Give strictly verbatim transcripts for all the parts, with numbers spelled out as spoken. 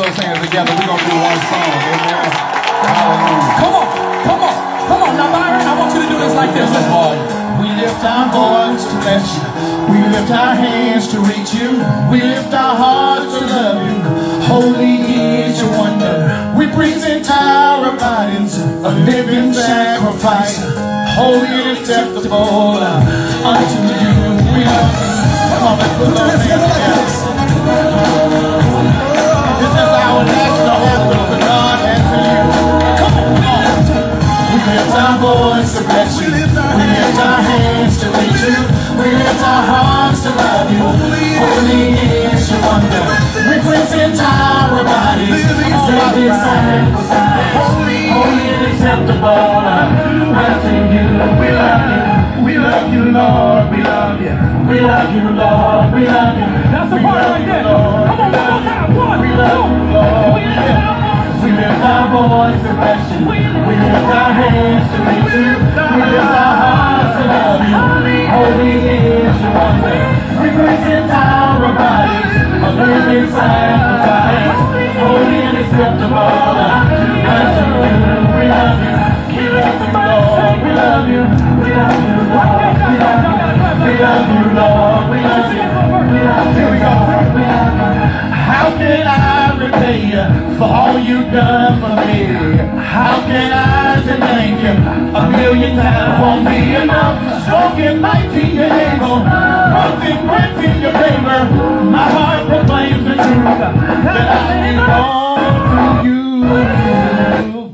those hands together. We're going to do one song. Amen. Hallelujah. Come on. Come on. Come on. Now, Byron, I want you to do this like this. Let's go. We lift our voice to bless you. We lift our hands to reach you. We lift our hearts to love you. Holy is your wonder. We present our bodies, a living sacrifice, holy and acceptable unto you. We love you. Come on, let's put those hands together. This is our national anthem for God and for you. Come on, come on. We lift our voice to bless you. We lift our hands to reach you. We lift our hearts to love you. Holy is your wonder. We present our bodies, living sacrifice, holy and acceptable unto you. We love you. We love you, Lord. We love you. We love you, Lord. We love you. That's the part right there. Come on, one more time. One, we love you, Lord. We lift our voice. We lift our voice to bless you. We lift our hands to reach you. We lift our hearts to love you. Holy is your wonder. We present our bodies, a living sacrifice, holy and acceptable unto you. We love you. We love you, Lord. We love you. We love you, Lord. We love you. We love you, Lord. We love you. We love you, Lord. We love you. How can I repay you for all you've done for me? How can I say thank you a million times? Won't be enough. Strong and mighty and able, perfect breath in your favor. My heart proclaims the truth that I belong to you.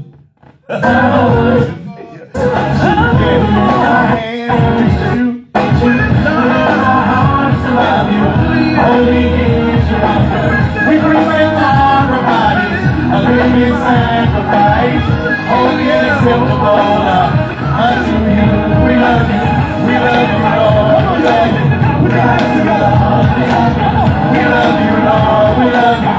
Holy is your wonder. We present our bodies, a living sacrifice, holy and acceptable unto you. We love you. We love you, Lord. We love you. We love you, Lord. We love you, Lord. We love you.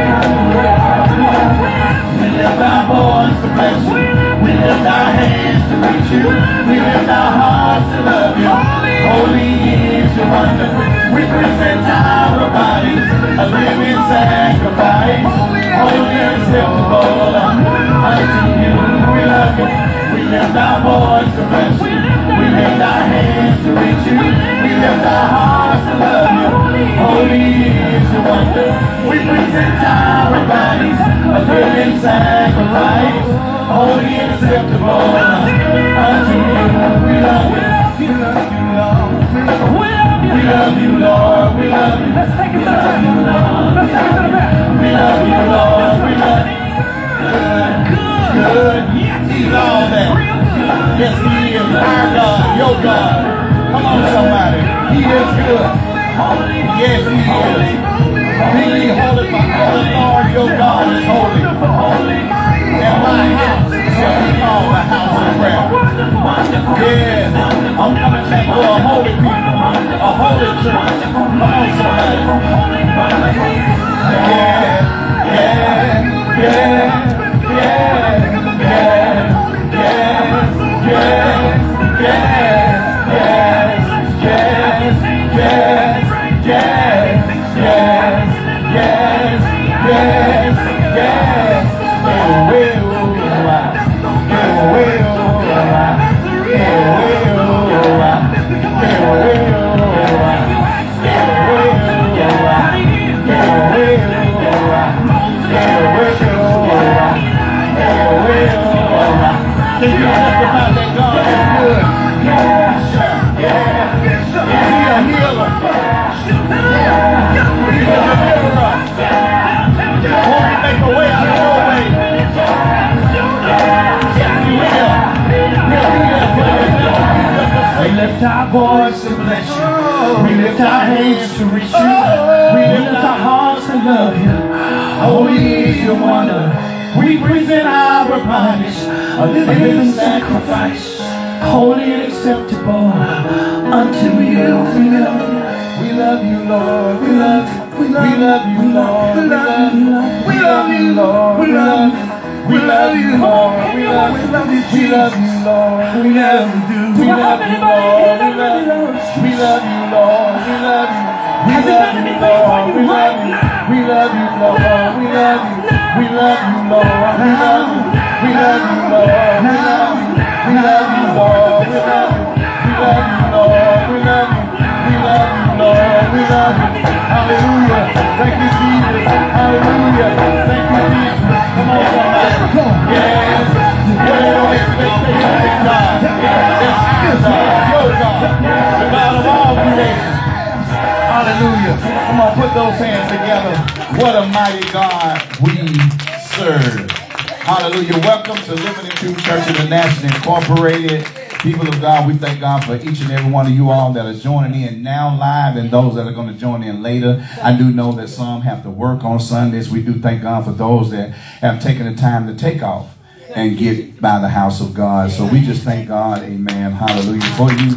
We lift our voice to bless you. We lift our hands to reach you. We lift our hearts to love you. Holy is your wonder. We present our bodies, a living sacrifice, holy and acceptable unto you. We love you. We lift our voice to bless you. We lift our hands to reach you. We lift our hearts to love you. Holy is your wonder. We present our bodies, a living sacrifice, holy and acceptable unto you. We love you. We love you, Lord. We love you, Lord. We love you. Let's take it to the back. Let's take it to the back. We love you, Lord. We love you. Good. Good. Yes, he's all that. Yes, he is our God, your God. Come on, somebody. He is good. Yes, he is. Be ye holy, for the Lord your God is holy. And my house shall be called the house of prayer. Yes, I'm coming back for a holy people, a holy church. Come on, somebody. Yeah, yeah, yeah, yeah, yeah. Yes, yes, yes, yes, yes, yes, yes, yes, yes, yes. It will, it will, it will, Can you testify that God is good? Yeah, yeah, yeah. Is he a healer? Yeah. He's a deliverer. Won't he make a way out of no way? Yes, he will. We lift our voice and bless you. We lift our hands to reach you. We lift our hearts to love you. Holy is your wonder. We present our bodies, a living sacrifice, holy and acceptable unto you. We love you. We love you, Lord. We love you. We love you, Lord. We love you. We love you, Lord. We love you. We love you, Lord. We love you. We love you, Lord. We love you. We love you, Lord. We love you. We love you, Lord. We love you. We love you, Lord. We love you. We love you, Lord. We love you. We love you, Lord. We love you. We love you, Lord. We love you. We love you, Lord. We love you. We love you, Lord. We love you. We love you, Lord. We love you. Hallelujah. Thank you, Jesus. Hallelujah. Thank you, Jesus. Come on, somebody. Yes. What are your expectations, God? It's your God. The God of all creation. Hallelujah. Come on, put those hands together. What a mighty God we serve. Hallelujah. Welcome to Living in Truth Church International Incorporated. People of God, we thank God for each and every one of you all that are joining in now live and those that are going to join in later. I do know that some have to work on Sundays. We do thank God for those that have taken the time to take off and get by the house of God. So we just thank God, amen, hallelujah, for you,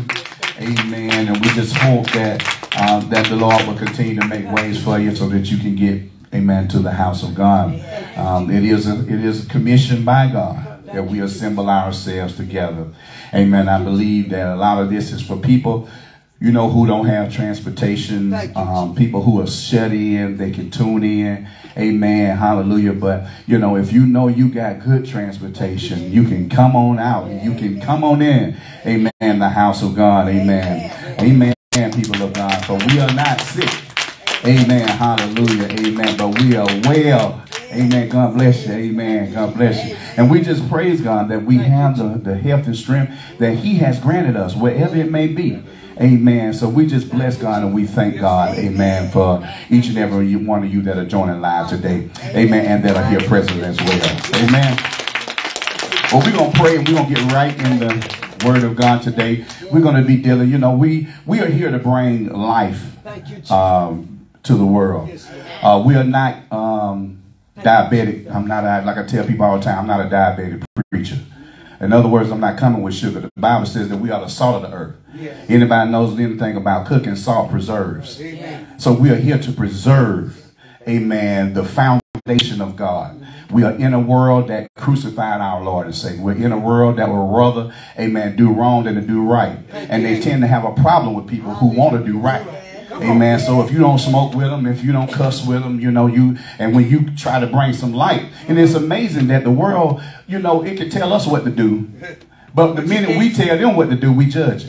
amen. And we just hope that uh, that the Lord will continue to make ways for you so that you can get, amen, to the house of God. Um, it is a, it is commissioned by God that we assemble ourselves together. Amen. I believe that a lot of this is for people, you know, who don't have transportation, um, people who are shut in, they can tune in. Amen. Hallelujah. But, you know, if you know you got good transportation, you can come on out. You can come on in. Amen. The house of God. Amen. Amen. People of God. For we are not sick. Amen. Hallelujah. Amen. But we are well. Amen. God bless you. Amen. God bless you. And we just praise God that we have the, the health and strength that he has granted us, wherever it may be. Amen. So we just bless God and we thank God. Amen. For each and every one of you that are joining live today. Amen. And that are here present as well. Amen. Well, we're going to pray and we're going to get right in the word of God today. We're going to be dealing, you know, we, we are here to bring life um, to the world. Uh, we are not... Um, diabetic. I'm not, a, like I tell people all the time, I'm not a diabetic preacher. In other words, I'm not coming with sugar. The Bible says that we are the salt of the earth. Yeah. Anybody knows anything about cooking, salt preserves. Amen. So we are here to preserve, amen, the foundation of God. We are in a world that crucified our Lord and Savior. We're in a world that will rather, amen, do wrong than to do right. And they tend to have a problem with people who want to do right. Amen. So if you don't smoke with them, if you don't cuss with them, you know, you, and when you try to bring some light, and it's amazing that the world, you know, it can tell us what to do, but the minute we tell them what to do, we judge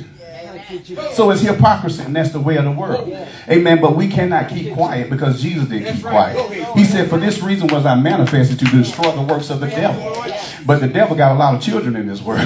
it. So it's hypocrisy, and that's the way of the world. Amen. But we cannot keep quiet because Jesus didn't keep quiet. He said, for this reason was I manifested to destroy the works of the devil. But the devil got a lot of children in this world.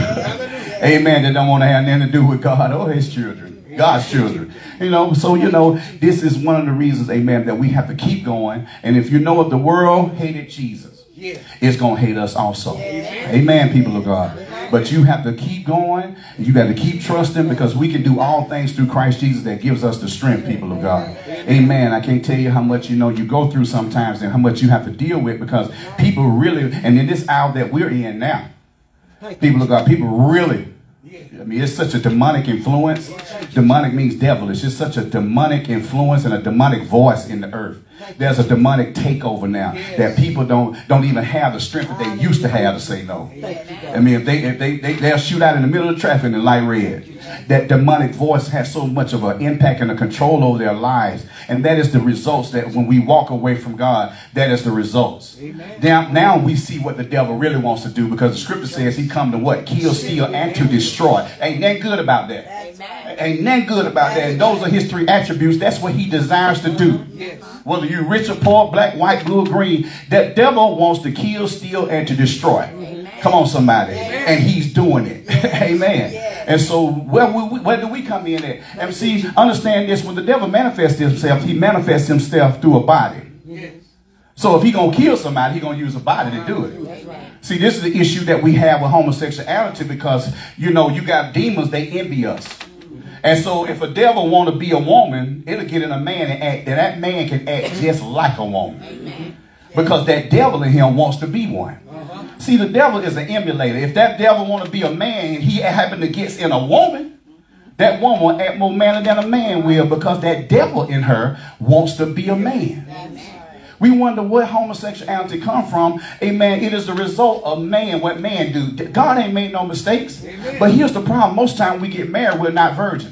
Amen. That don't want to have nothing to do with God or his children. God's children. You know, so, you know, this is one of the reasons, amen, that we have to keep going. And if you know if the world hated Jesus, it's going to hate us also. Amen, people of God. But you have to keep going. You got to keep trusting because we can do all things through Christ Jesus that gives us the strength, people of God. Amen. I can't tell you how much, you know, you go through sometimes and how much you have to deal with because people really, and in this hour that we're in now, people of God, people really, I mean, it's such a demonic influence. Demonic means devilish. It's such a demonic influence and a demonic voice in the earth. There's a demonic takeover now that people don't don't even have the strength that they used to have to say no. I mean, if they if they, they they'll shoot out in the middle of traffic in light red. That demonic voice has so much of an impact and a control over their lives, and that is the results. That when we walk away from God, that is the results. Now, now we see what the devil really wants to do because the scripture says he come to what? Kill, steal, and to destroy. Ain't nothing good about that. Ain't nothing good about that. And those are his three attributes. That's what he desires to do. Whether you're rich or poor, black, white, blue, or green, that devil wants to kill, steal, and to destroy. Amen. Come on, somebody. Amen. And he's doing it. Amen. Yeah. And so where, we, where do we come in at? And see, understand this. When the devil manifests himself, he manifests himself through a body. Yes. So if he's going to kill somebody, he's going to use a body to do it. That's right. See, this is the issue that we have with homosexuality because, you know, you got demons, they envy us. And so if a devil want to be a woman, it'll get in a man and act, and that man can act just like a woman. Amen. Because that devil in him wants to be one. Uh-huh. See, the devil is an emulator. If that devil want to be a man and he happen to get in a woman, that woman will act more manly than a man will because that devil in her wants to be a man. Amen. We wonder where homosexuality come from. Amen. It is the result of man, what man do. God ain't made no mistakes. Amen. But here's the problem. Most time we get married, we're not virgins.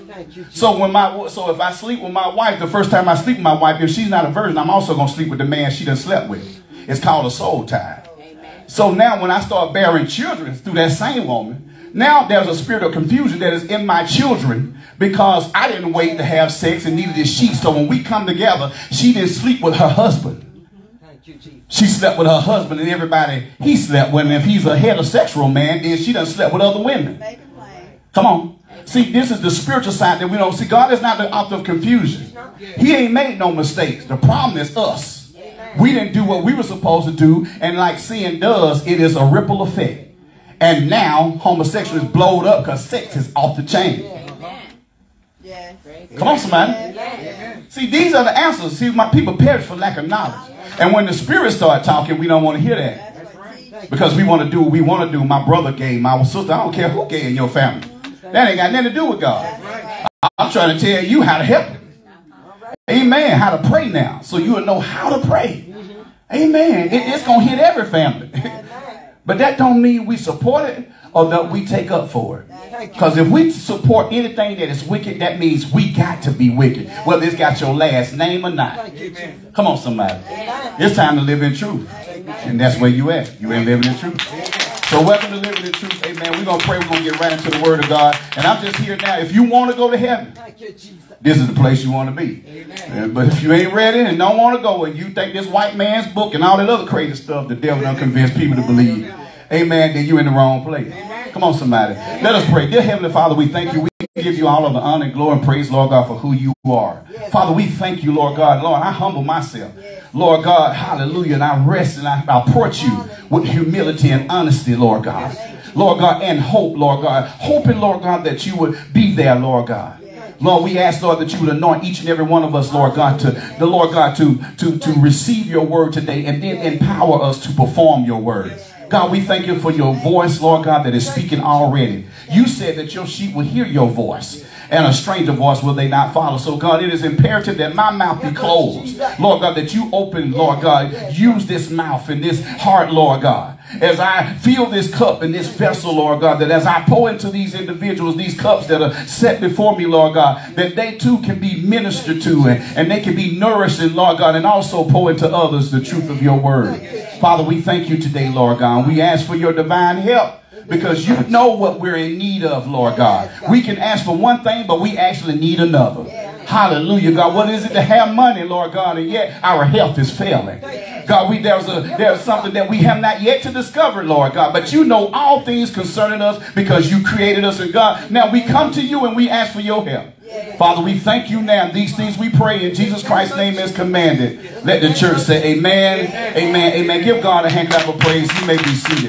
So when my so if I sleep with my wife, the first time I sleep with my wife, if she's not a virgin, I'm also going to sleep with the man she done slept with. It's called a soul tie. So now when I start bearing children through that same woman, now there's a spirit of confusion that is in my children because I didn't wait to have sex and neither did she. So when we come together, she didn't sleep with her husband. She slept with her husband and everybody he slept with. And if he's a heterosexual man, then she done slept with other women. Come on. See, this is the spiritual side that we don't see. God is not the author of confusion. He ain't made no mistakes. The problem is us. We didn't do what we were supposed to do. And like sin does, it is a ripple effect. And now homosexual is blowed up because sex is off the chain. Come on, somebody. See, these are the answers. See, my people perish for lack of knowledge. And when the spirits start talking, we don't want to hear that. Because we want to do what we want to do. My brother gay, my sister, I don't care who gay in your family. That ain't got nothing to do with God. I'm trying to tell you how to help him. Amen. How to pray now. So you will know how to pray. Amen. It, it's going to hit every family. But that don't mean we support it or that we take up for it. Because if we support anything that is wicked, that means we got to be wicked. Whether it's got your last name or not. Come on, somebody. It's time to live in truth. And that's where you at. You ain't living in truth. So welcome to Living in Truth. Amen. We're going to pray. We're going to get right into the word of God. And I'm just here now. If you want to go to heaven, this is the place you want to be. Amen. But if you ain't ready and don't want to go and you think this white man's book and all that other crazy stuff the devil done convince people to believe, amen, then you're in the wrong place. Come on, somebody. Let us pray. Dear Heavenly Father, we thank you. We give you all of the honor and glory and praise, Lord God, for who you are. Father, we thank you, Lord God. Lord, I humble myself. Lord God, hallelujah. And I rest and I, I approach you with humility and honesty, Lord God. Lord God, and hope, Lord God. Hoping, Lord God, that you would be there, Lord God. Lord, we ask, Lord, that you would anoint each and every one of us, Lord God, to the Lord God, to, to, to receive your word today and then empower us to perform your word. God, we thank you for your voice, Lord God, that is speaking already. You said that your sheep will hear your voice, and a stranger voice will they not follow. So, God, it is imperative that my mouth be closed. Lord God, that you open, Lord God, use this mouth and this heart, Lord God. As I fill this cup and this vessel, Lord God, that as I pour into these individuals, these cups that are set before me, Lord God, that they too can be ministered to and, and they can be nourished, and Lord God, and also pour into others the truth of your word. Father, we thank you today, Lord God. We ask for your divine help because you know what we're in need of, Lord God. We can ask for one thing, but we actually need another. Hallelujah, God. What is it to have money, Lord God, and yet our health is failing? God, we there's a there's something that we have not yet to discover, Lord God. But you know all things concerning us because you created us, and God, now we come to you and we ask for your help. Father, we thank you now. These things we pray in Jesus Christ's name as commanded. Let the church say amen, amen, amen. Give God a hand clap of praise. He may be seated.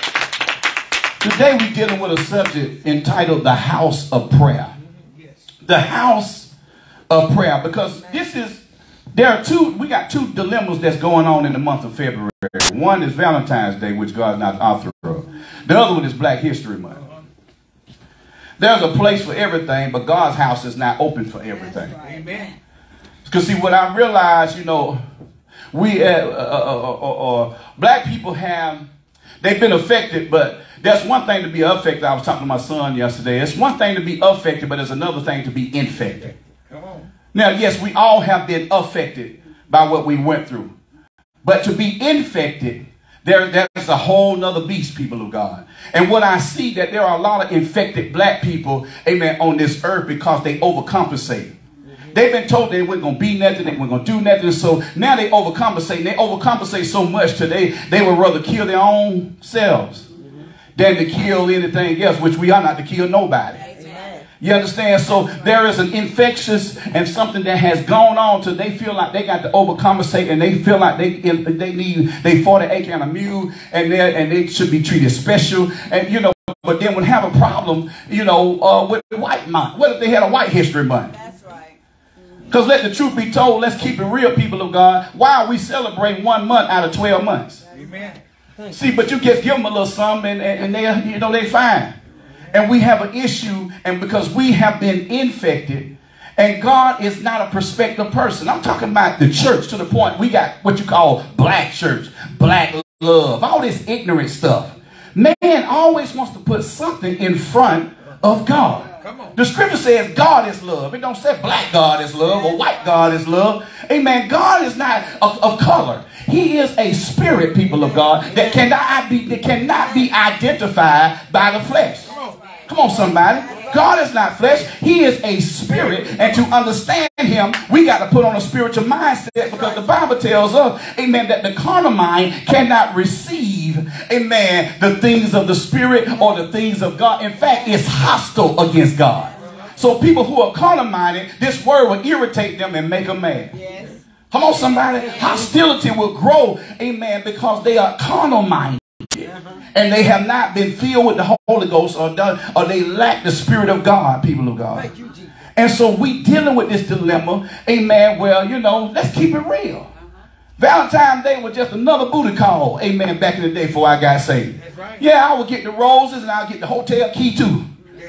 Today we're dealing with a subject entitled the house of prayer. The house of prayer, because this is, there are two, we got two dilemmas that's going on in the month of February. One is Valentine's Day, which God's not the author of. The other one is Black History Month. There's a place for everything, but God's house is not open for everything. Amen. Because see, what I realized, you know, we, uh, uh, uh, uh, uh, black people have, they've been affected, but there's one thing to be affected. I was talking to my son yesterday. It's one thing to be affected, but it's another thing to be infected. Come on. Now, yes, we all have been affected by what we went through. But to be infected, there, there's a whole nother beast, people of God. And what I see that there are a lot of infected black people, amen, on this earth because they overcompensate. Mm-hmm. They've been told they weren't going to be nothing, they weren't going to do nothing. So now they overcompensate. And they overcompensate so much today, they would rather kill their own selves mm-hmm. than to kill anything else, which we are not to kill nobody. You understand? So there is an infectious and something that has gone on to they feel like they got to overcompensate and they feel like they they need they forty acre and a mule and they and they should be treated special, and you know, but then would have a problem, you know, uh, with the white month. What if they had a white history month? That's right. Because let the truth be told, let's keep it real, people of God. Why are we celebrating one month out of twelve months? Amen. See, but you just give them a little something and, and they, you know, they fine. And we have an issue, and because we have been infected, and God is not a prospective person. I'm talking about the church to the point we got what you call black church, black love, all this ignorant stuff. Man always wants to put something in front of God. The scripture says God is love. It don't say black God is love or white God is love. Amen. God is not of, of color. He is a spirit, people of God, that cannot be, that cannot be identified by the flesh. Come on, somebody. God is not flesh. He is a spirit. And to understand him, we got to put on a spiritual mindset, because the Bible tells us, amen, that the carnal mind cannot receive, amen, the things of the spirit or the things of God. In fact, it's hostile against God. So people who are carnal minded, this word will irritate them and make them mad. Yes. Come on, somebody. Hostility will grow, amen, because they are carnal minded. And they have not been filled with the Holy Ghost, or done, or they lack the Spirit of God, people of God. And so we dealing with this dilemma, amen. Well, you know, let's keep it real. Valentine's Day was just another booty call, amen, back in the day before I got saved. Yeah, I would get the roses and I'll get the hotel key too.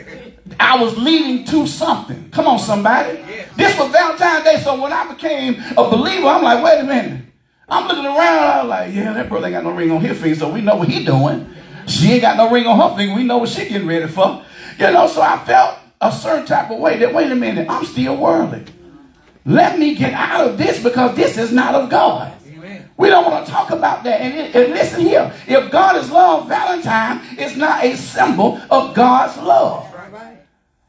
I was leading to something. Come on, somebody. This was Valentine's Day, so when I became a believer, I'm like, wait a minute. I'm looking around, I was like, yeah, that brother ain't got no ring on his finger, so we know what he doing. She ain't got no ring on her finger, we know what she getting ready for. You know, so I felt a certain type of way that, wait a minute, I'm still worldly. Let me get out of this, because this is not of God. Amen. We don't want to talk about that. And, it, and listen here, if God is love, Valentine is not a symbol of God's love. Right.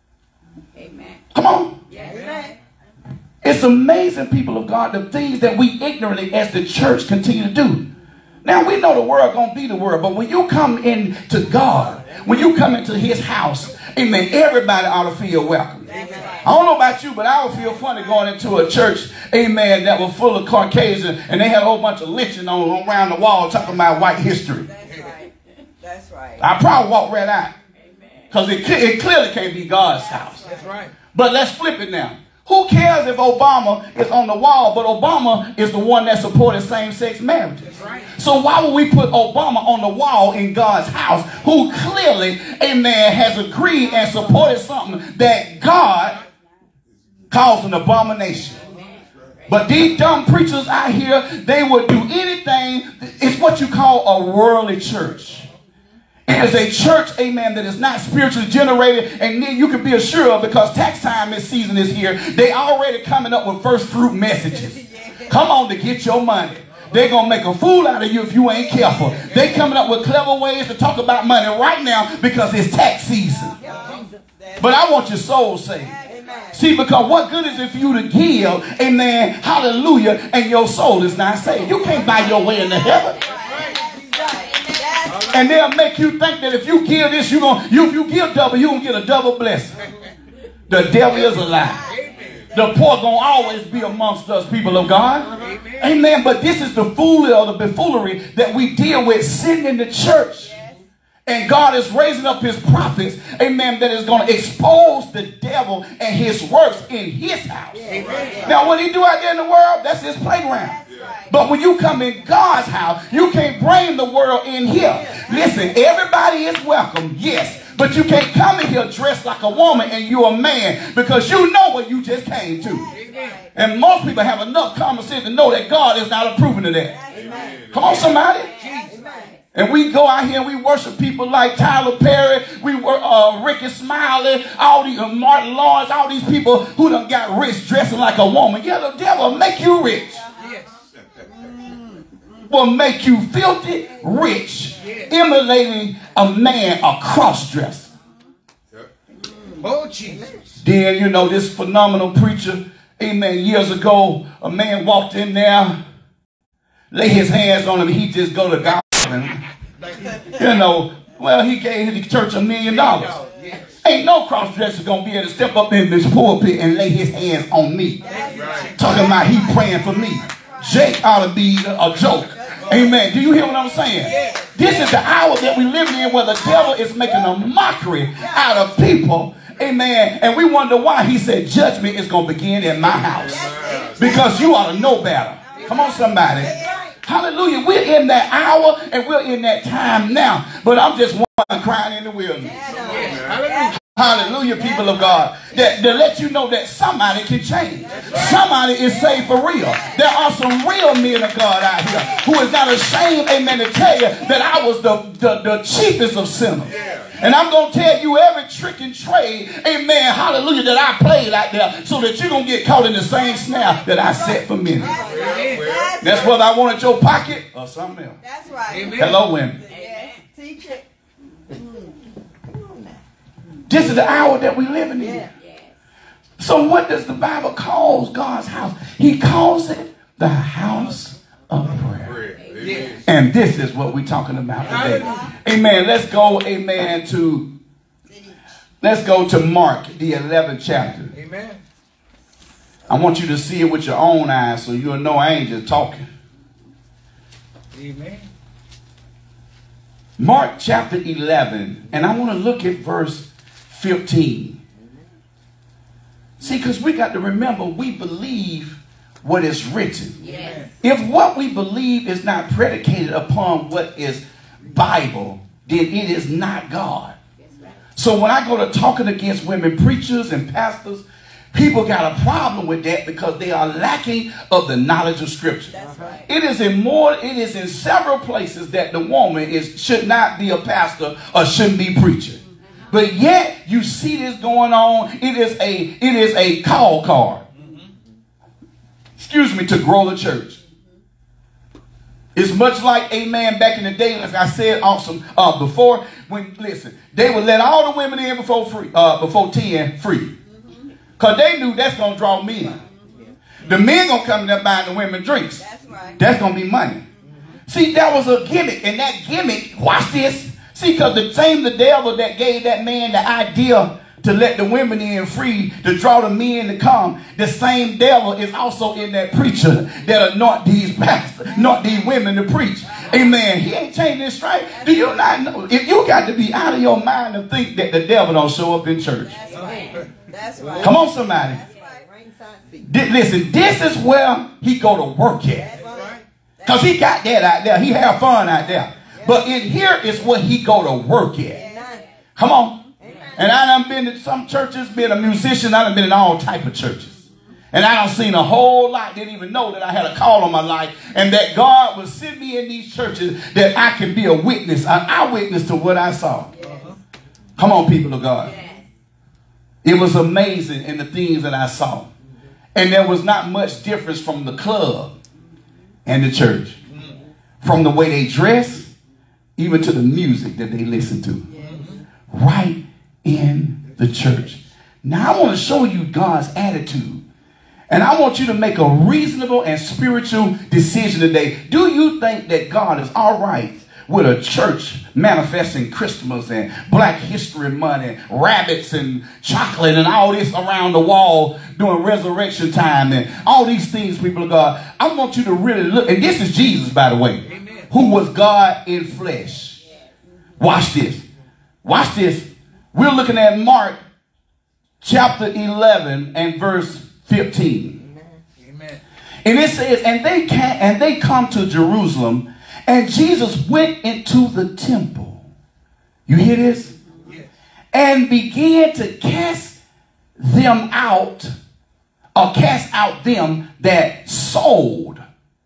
Amen. Come on. Yes. It's amazing, people of God, the things that we ignorantly as the church continue to do. Now, we know the world going to be the world, but when you come into God, when you come into his house, amen, everybody ought to feel welcome. Amen. I don't know about you, but I would feel funny going into a church, amen, that was full of Caucasian, and they had a whole bunch of lynching on around the wall talking about white history. That's right. That's right. I probably walk right out, because it, it clearly can't be God's house. That's right. But let's flip it now. Who cares if Obama is on the wall, but Obama is the one that supported same-sex marriages? Right. So why would we put Obama on the wall in God's house, who clearly, amen, has agreed and supported something that God calls an abomination? But these dumb preachers out here, they would do anything. It's what you call a worldly church. It is a church, amen, that is not spiritually generated, and then you can be assured of, because tax time this season is here, they already coming up with first fruit messages. Come on to get your money. They're going to make a fool out of you if you ain't careful. They coming up with clever ways to talk about money right now because it's tax season. But I want your soul saved. See, because what good is it for you to give, amen, hallelujah, and your soul is not saved? You can't buy your way into heaven. And they'll make you think that if you give this, you're gonna, you, if you give double, you're going to get a double blessing. The devil is a lie. The poor going to always be amongst us, people of God. Amen. Amen. But this is the foolery or the buffoonery that we deal with sitting in the church. And God is raising up his prophets, amen, that is going to expose the devil and his works in his house. Amen. Now, what he do out there in the world, that's his playground. But when you come in God's house, you can't bring the world in here. Listen, everybody is welcome, yes. But you can't come in here dressed like a woman and you're a man, because you know what you just came to. And most people have enough common sense to know that God is not approving of that. Come on, somebody. And we go out here and we worship people like Tyler Perry, we were uh, Ricky Smiley, all these uh, Martin Lawrence, all these people who done got rich dressing like a woman. Yeah, the devil will make you rich. Will make you filthy rich, emulating a man, a cross-dresser. Oh, Jesus. Then, you know, this phenomenal preacher, amen, years ago, a man walked in there, lay his hands on him, he just go to God. And, you know, well, he gave the church a million dollars. Ain't no cross-dresser going to be able to step up in this pulpit and lay his hands on me. Talking about he praying for me. Jake ought to be a joke. Amen. Do you hear what I'm saying? This is the hour that we live in, where the devil is making a mockery out of people. Amen. And we wonder why he said judgment is going to begin in my house. Because you ought to know better. Come on, somebody. Hallelujah. We're in that hour and we're in that time now. But I'm just one crying in the wilderness. Hallelujah. Hallelujah, people of God. That, to let you know that somebody can change. Somebody is saved for real. There are some real men of God out here who is not ashamed, amen, to tell you that I was the, the, the chiefest of sinners. And I'm going to tell you every trick and trade, amen, hallelujah, that I played out there so that you're going to get caught in the same snare that I set for many. That's right. That's That's right. whether I want it your pocket or something else. That's right. Amen. Hello, women. Yes. Teach it. This is the hour that we're living in. Yeah. So what does the Bible call God's house? He calls it the house of prayer. Yes. And this is what we're talking about today. Amen. Let's go, amen, to let's go to Mark, the eleventh chapter. Amen. I want you to see it with your own eyes so you'll know I ain't just talking. Amen. Mark chapter eleven, and I want to look at verse fifteen. See, because we got to remember, we believe what is written. Yes. If what we believe is not predicated upon what is Bible, then it is not God. So when I go to talking against women preachers and pastors, people got a problem with that because they are lacking of the knowledge of Scripture. That's right. It is in more, it is in several places that the woman is should not be a pastor or shouldn't be preaching. But yet you see this going on. It is a it is a call card. Excuse me, to grow the church. It's much like, amen, back in the day, as I said awesome uh, before, when, listen, they would let all the women in before free, uh, before ten free. Because they knew that's going to draw men. The men going to come in there buying the women drinks. That's right. That's going to be money. See, that was a gimmick. And that gimmick, watch this. See, because the same the devil that gave that man the idea to let the women in free, to draw the men to come, the same devil is also in that preacher that anoint these pastors, anoint these women to preach. Amen. He ain't changing his straight. Do you not know? If you got to be out of your mind to think that the devil don't show up in church. That's right. That's right. Come on, somebody. That's right. Ringside seat. Th- Listen, this is where he go to work at. That's right. Because he got that out there. He have fun out there. But in here is what he go to work at. Amen. Come on. Amen. And I done been to some churches, been a musician. I done been in all type of churches. And I done seen a whole lot. Didn't even know that I had a call on my life. And that God would send me in these churches that I can be a witness, an eyewitness to what I saw. Uh-huh. Come on, people of God. Yes. It was amazing in the things that I saw. And there was not much difference from the club and the church. From the way they dress, even to the music that they listen to. Right in the church. Now I want to show you God's attitude. And I want you to make a reasonable and spiritual decision today. Do you think that God is all right with a church manifesting Christmas and Black History Month and rabbits and chocolate and all this around the wall during resurrection time and all these things, people of God? I want you to really look. And this is Jesus, by the way. Amen. Who was God in flesh. Watch this. Watch this. We're looking at Mark chapter eleven and verse fifteen. Amen. And it says, and they can and they come to Jerusalem, and Jesus went into the temple. You hear this? Yes. And began to cast them out, or cast out them that sold.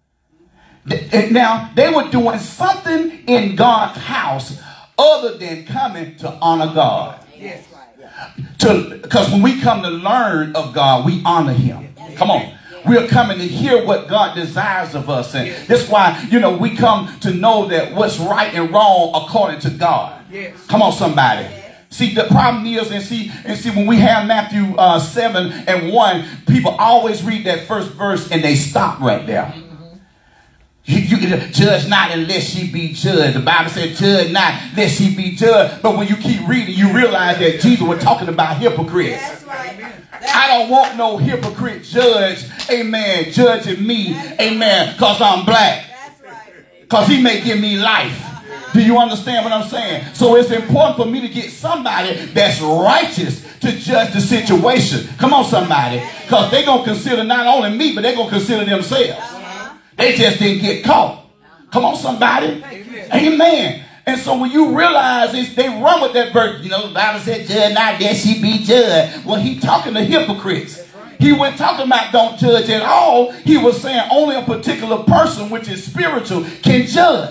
Now, they were doing something in God's house other than coming to honor God. Yes. To, because when we come to learn of God, we honor him. Come on. We're coming to hear what God desires of us. And that's why, you know, we come to know that what's right and wrong according to God. Yes. Come on, somebody. See, the problem is, and see, and see, when we have Matthew uh, seven and one, people always read that first verse and they stop right there. You, you judge not unless ye be judged. The Bible said judge not lest ye be judged. But when you keep reading, you realize that Jesus was talking about hypocrites. That's right. I don't want no hypocrite judge, amen, judging me, amen, because I'm black. That's right. Because he may give me life. Do you understand what I'm saying? So it's important for me to get somebody that's righteous to judge the situation. Come on, somebody. Because they're going to consider not only me, but they're going to consider themselves. They just didn't get caught. Come on, somebody. Amen. Amen. And so when you realize this, they run with that verse. You know, the Bible said, judge not, lest ye be judged. Well, he talking to hypocrites. He wasn't talking about don't judge at all. He was saying only a particular person, which is spiritual, can judge.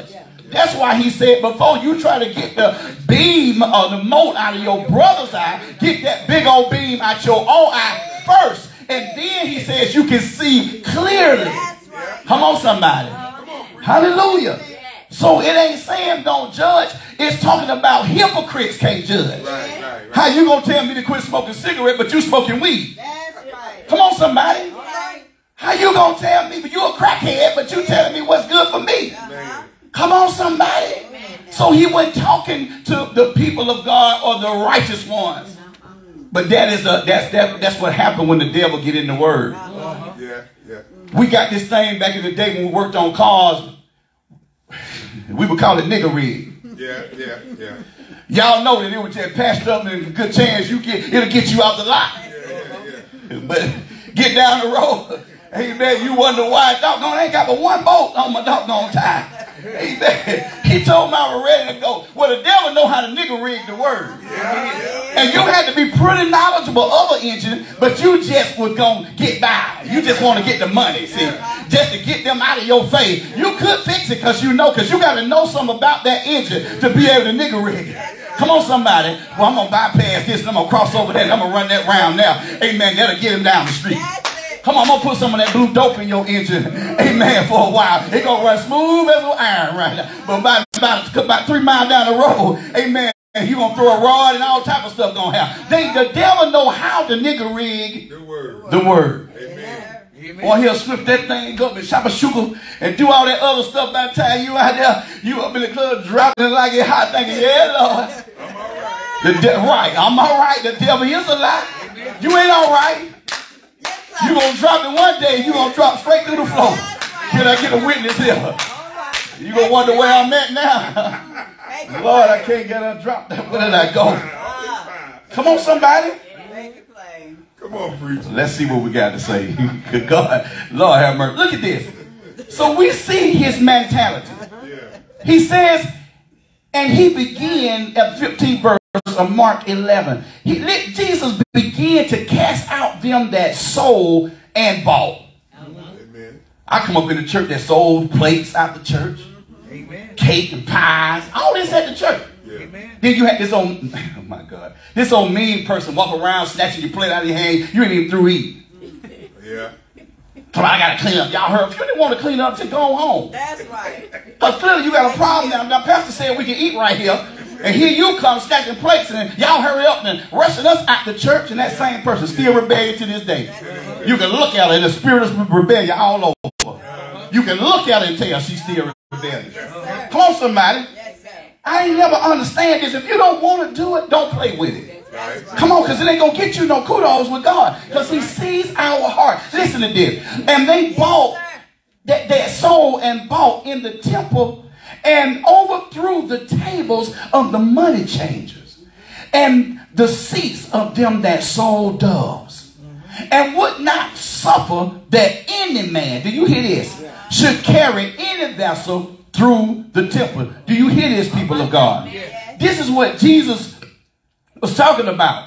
That's why he said, before you try to get the beam or the mote out of your brother's eye, get that big old beam out your own eye first. And then he says you can see clearly. Right. Come on, somebody. Hallelujah. So it ain't saying don't judge. It's talking about hypocrites can't judge. Right, right, right. How you going to tell me to quit smoking cigarette, but you smoking weed? That's right. Come on, somebody. Right. How you going to tell me, but you a crackhead, but you telling me what's good for me? Uh-huh. Come on, somebody. So he wasn't talking to the people of God or the righteous ones. But that is a that's that, that's what happened when the devil get in the word. Uh-huh. Yeah, yeah. We got this thing back in the day when we worked on cars. We would call it nigger rig. Yeah, yeah, yeah. Y'all know that it was just patched up and a good chance you get it'll get you out the lot. Yeah, yeah, yeah. But get down the road. Amen. You wonder why doggone I ain't got but one bolt on my doggone tie. Amen. He told me I was ready to go. Well, the devil know how to nigger rig the word. Yeah. And you had to be pretty knowledgeable of an engine, but you just was going to get by. You just want to get the money, see, just to get them out of your face. You could fix it because you know, because you got to know something about that engine to be able to nigger rig it. Come on, somebody. Well, I'm going to bypass this and I'm going to cross over that and I'm going to run that round now. Amen. That'll get him down the street. Come on, I'm going to put some of that blue dope in your engine. Amen. For a while. It's going to run smooth as an iron right now. But about, about, about three miles down the road, amen, you're going to throw a rod and all type of stuff going to happen. They, the devil know how to nigger rig The word. the word. Amen. Or he'll slip that thing up and shop a sugar and do all that other stuff by the time you out there, you up in the club dropping it like it's hot thinking, yeah, Lord. I'm all right. The de- right, I'm all right. The devil is a lie. You ain't all right. You're going to drop it one day, you're going to drop straight through the floor. Can I get a witness here? You're going to wonder where I'm at now. Lord, I can't get her dropped. Where did I go? Come on, somebody. Come on, preacher. Let's see what we got to say. Good God. Lord have mercy. Look at this. So we see his mentality. Yeah. He says, and he began at fifteenth verse of Mark eleven. He let Jesus begin to cast out them that sold and bought. Amen. I come up in the church that sold plates out the church. Amen. Cake and pies. All this at the church. Yeah. Amen. Then you had this old, oh my God, this old mean person walk around snatching your plate out of your hand. You ain't even through eating. Yeah. So I got to clean up. Y'all heard, if you didn't want to clean up, just go home. That's right. Because clearly you got a problem now. Now, Pastor said we can eat right here. And here you come stacking plates and y'all hurry up and rushing us out the church, and that same person still rebellion to this day. You can look at her in the spirit of rebellion all over. You can look at her and tell she's still rebellious. Come on, somebody. I ain't never understand this. If you don't want to do it, don't play with it. Right. Come on, because it ain't going to get you no kudos with God. Because he sees our heart. Listen to this. And they bought, that they sold and bought in the temple and overthrew the tables of the money changers and the seats of them that sold doves, and would not suffer that any man, do you hear this, should carry any vessel through the temple. Do you hear this, people of God? This is what Jesus was talking about.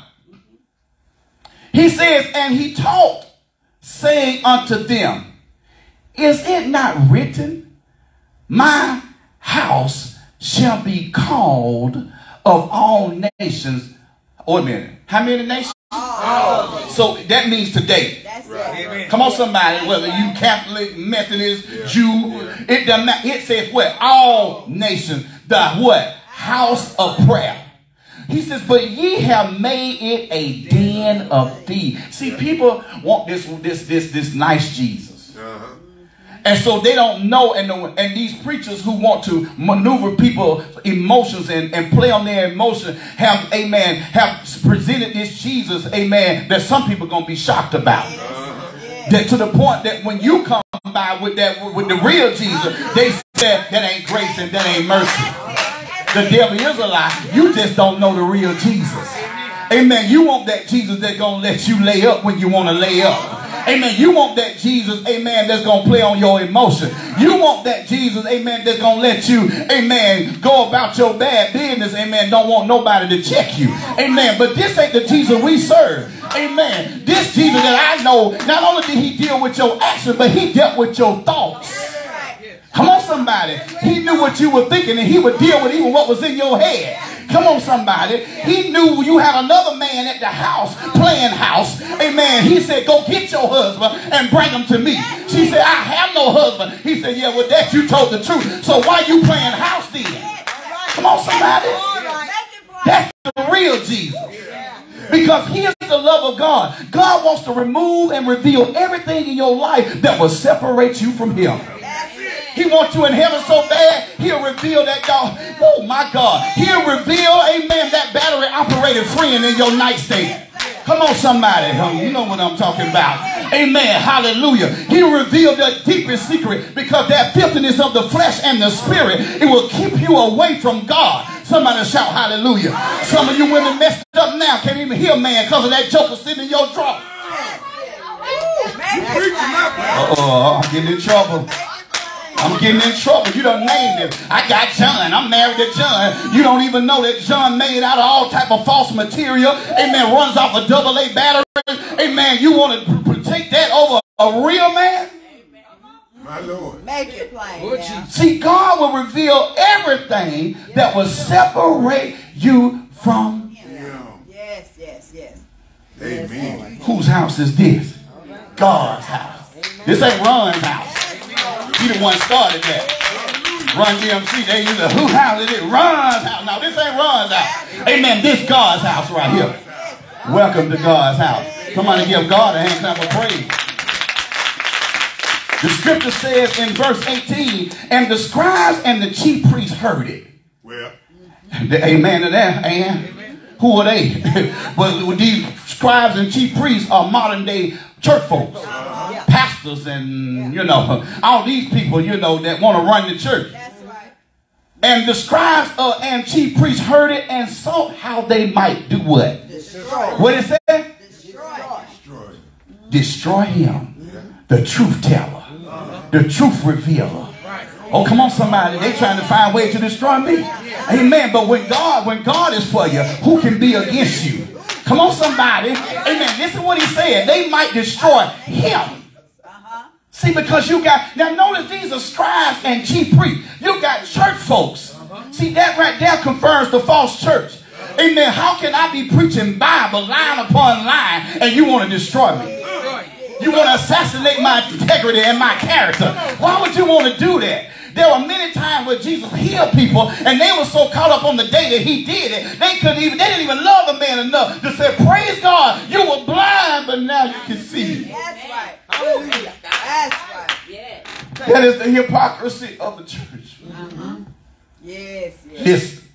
He says, and he taught, saying unto them, is it not written, my house shall be called of all nations? Wait a minute. How many nations? Oh. So that means today. That's Right. right. Come on, somebody. Whether you Catholic, Methodist, Yeah. Jew, Yeah. it doesn't matter. It says what? All nations. The what? House of prayer. He says, but ye have made it a den of thieves. See, people want this, this, this, this nice Jesus. Uh-huh. And so they don't know, and, the, and these preachers who want to maneuver people's emotions and, and play on their emotion have, amen, have presented this Jesus, amen, that some people are going to be shocked about. Uh-huh. That to the point that when you come by with that, with the real Jesus, they said that ain't grace and that ain't mercy. The devil is a lie. You just don't know the real Jesus. Amen. You want that Jesus that's going to let you lay up when you want to lay up. Amen. You want that Jesus, amen, that's going to play on your emotion. You want that Jesus, amen, that's going to let you, amen, go about your bad business, amen, don't want nobody to check you. Amen. But this ain't the Jesus we serve. Amen. This Jesus that I know, not only did he deal with your action, but he dealt with your thoughts. Come on, somebody. He knew what you were thinking, and he would deal with even what was in your head. Come on, somebody. He knew you had another man at the house, playing house. Amen. He said, go get your husband and bring him to me. She said, I have no husband. He said, yeah, well, that you told the truth. So why you playing house then? Come on, somebody. That's the real Jesus. Because he is the love of God. God wants to remove and reveal everything in your life that will separate you from him. He wants you in heaven so bad, he'll reveal that God. Oh, my God. He'll reveal, amen, that battery operated friend in your nightstand. Come on, somebody. You know what I'm talking about. Amen. Hallelujah. He'll reveal the deepest secret, because that filthiness of the flesh and the spirit, it will keep you away from God. Somebody shout hallelujah. Some of you women messed up now. Can't even hear man because of that joker sitting in your drawer. Uh-oh, I'm getting in trouble. I'm getting in trouble. You done named him. I got John. I'm married to John. You don't even know that John made out of all type of false material. Amen. Runs off a double A battery. Amen. You want to take that over a real man? My Lord. Make it plain. Yeah. See, God will reveal everything that will separate you from him. Yes, yes, yes. Amen. Whose house is this? God's house. This ain't Ron's house. He the one started that. Run D M C, they use a whose house is it? Ron's house. No, this ain't Ron's house. Amen. This God's house right here. Welcome to God's house. Somebody give God a hand clap of praise. The scripture says in verse eighteen, and the scribes and the chief priests heard it. Well, the, amen to that. Amen. Who are they? But these scribes and chief priests are modern day church folks, uh, pastors, and you know, all these people, you know, that want to run the church. That's right. And the scribes uh, and chief priests heard it and sought how they might do what? Destroy. What it said? Destroy. destroy. Destroy him, the truth teller, the truth revealer. Oh, come on, somebody. They trying to find ways to destroy me. Amen. But when God, when God is for you, who can be against you? Come on, somebody. Amen. Listen to what he said. They might destroy him. Uh-huh. See, because you got, now notice these are scribes and chief priests. You got church folks. See, that right there confirms the false church. Amen. How can I be preaching Bible line upon line and you want to destroy me? You want to assassinate my integrity and my character. Why would you want to do that? There were many times where Jesus healed people, and they were so caught up on the day that he did it, they couldn't even, they didn't even love the man enough to say, praise God, you were blind, but now you can see. That's right. Hallelujah. That's right. Yeah. That is the hypocrisy of the church. Uh-huh. Yes, yes. Listen.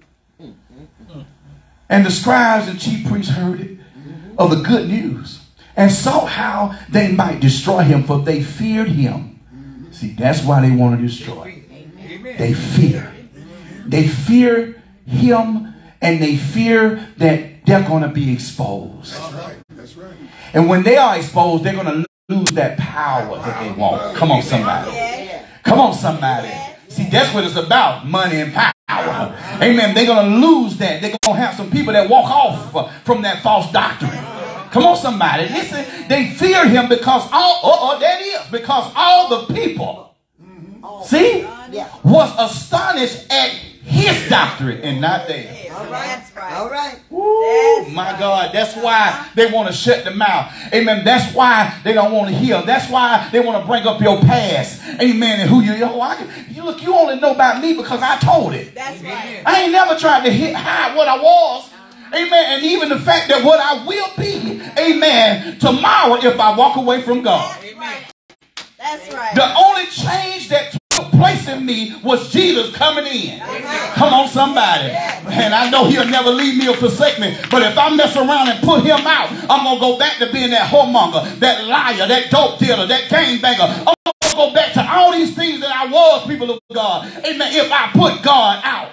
And the scribes and chief priests heard it of the good news and saw how they might destroy him, for they feared him. See, that's why they want to destroy. They fear. They fear him, and they fear that they're going to be exposed. That's right. That's right. And when they are exposed, they're going to lose that power that they want. Come on, somebody. Come on, somebody. See, that's what it's about, money and power. Amen. They're going to lose that. They're going to have some people that walk off from that false doctrine. Come on, somebody. Listen, they feared him because all, oh, oh, that is, because all the people, see, was astonished at his doctrine and not theirs. All right. That's right. All right. Ooh, my God, that's why they want to shut the mouth. Amen. That's why they don't want to hear. That's why they want to bring up your past. Amen. And who you are. Oh, I can, you look, you only know about me because I told it. That's right. I ain't never tried to hit, hide what I was. Amen. And even the fact that what I will be, amen, tomorrow if I walk away from God. Amen. That's right. The only change that took place in me was Jesus coming in. Amen. Come on, somebody. And I know he'll never leave me or forsake me. But if I mess around and put him out, I'm going to go back to being that whoremonger, that liar, that dope dealer, that gangbanger. I'm going to go back to all these things that I was, people of God. Amen. If I put God out.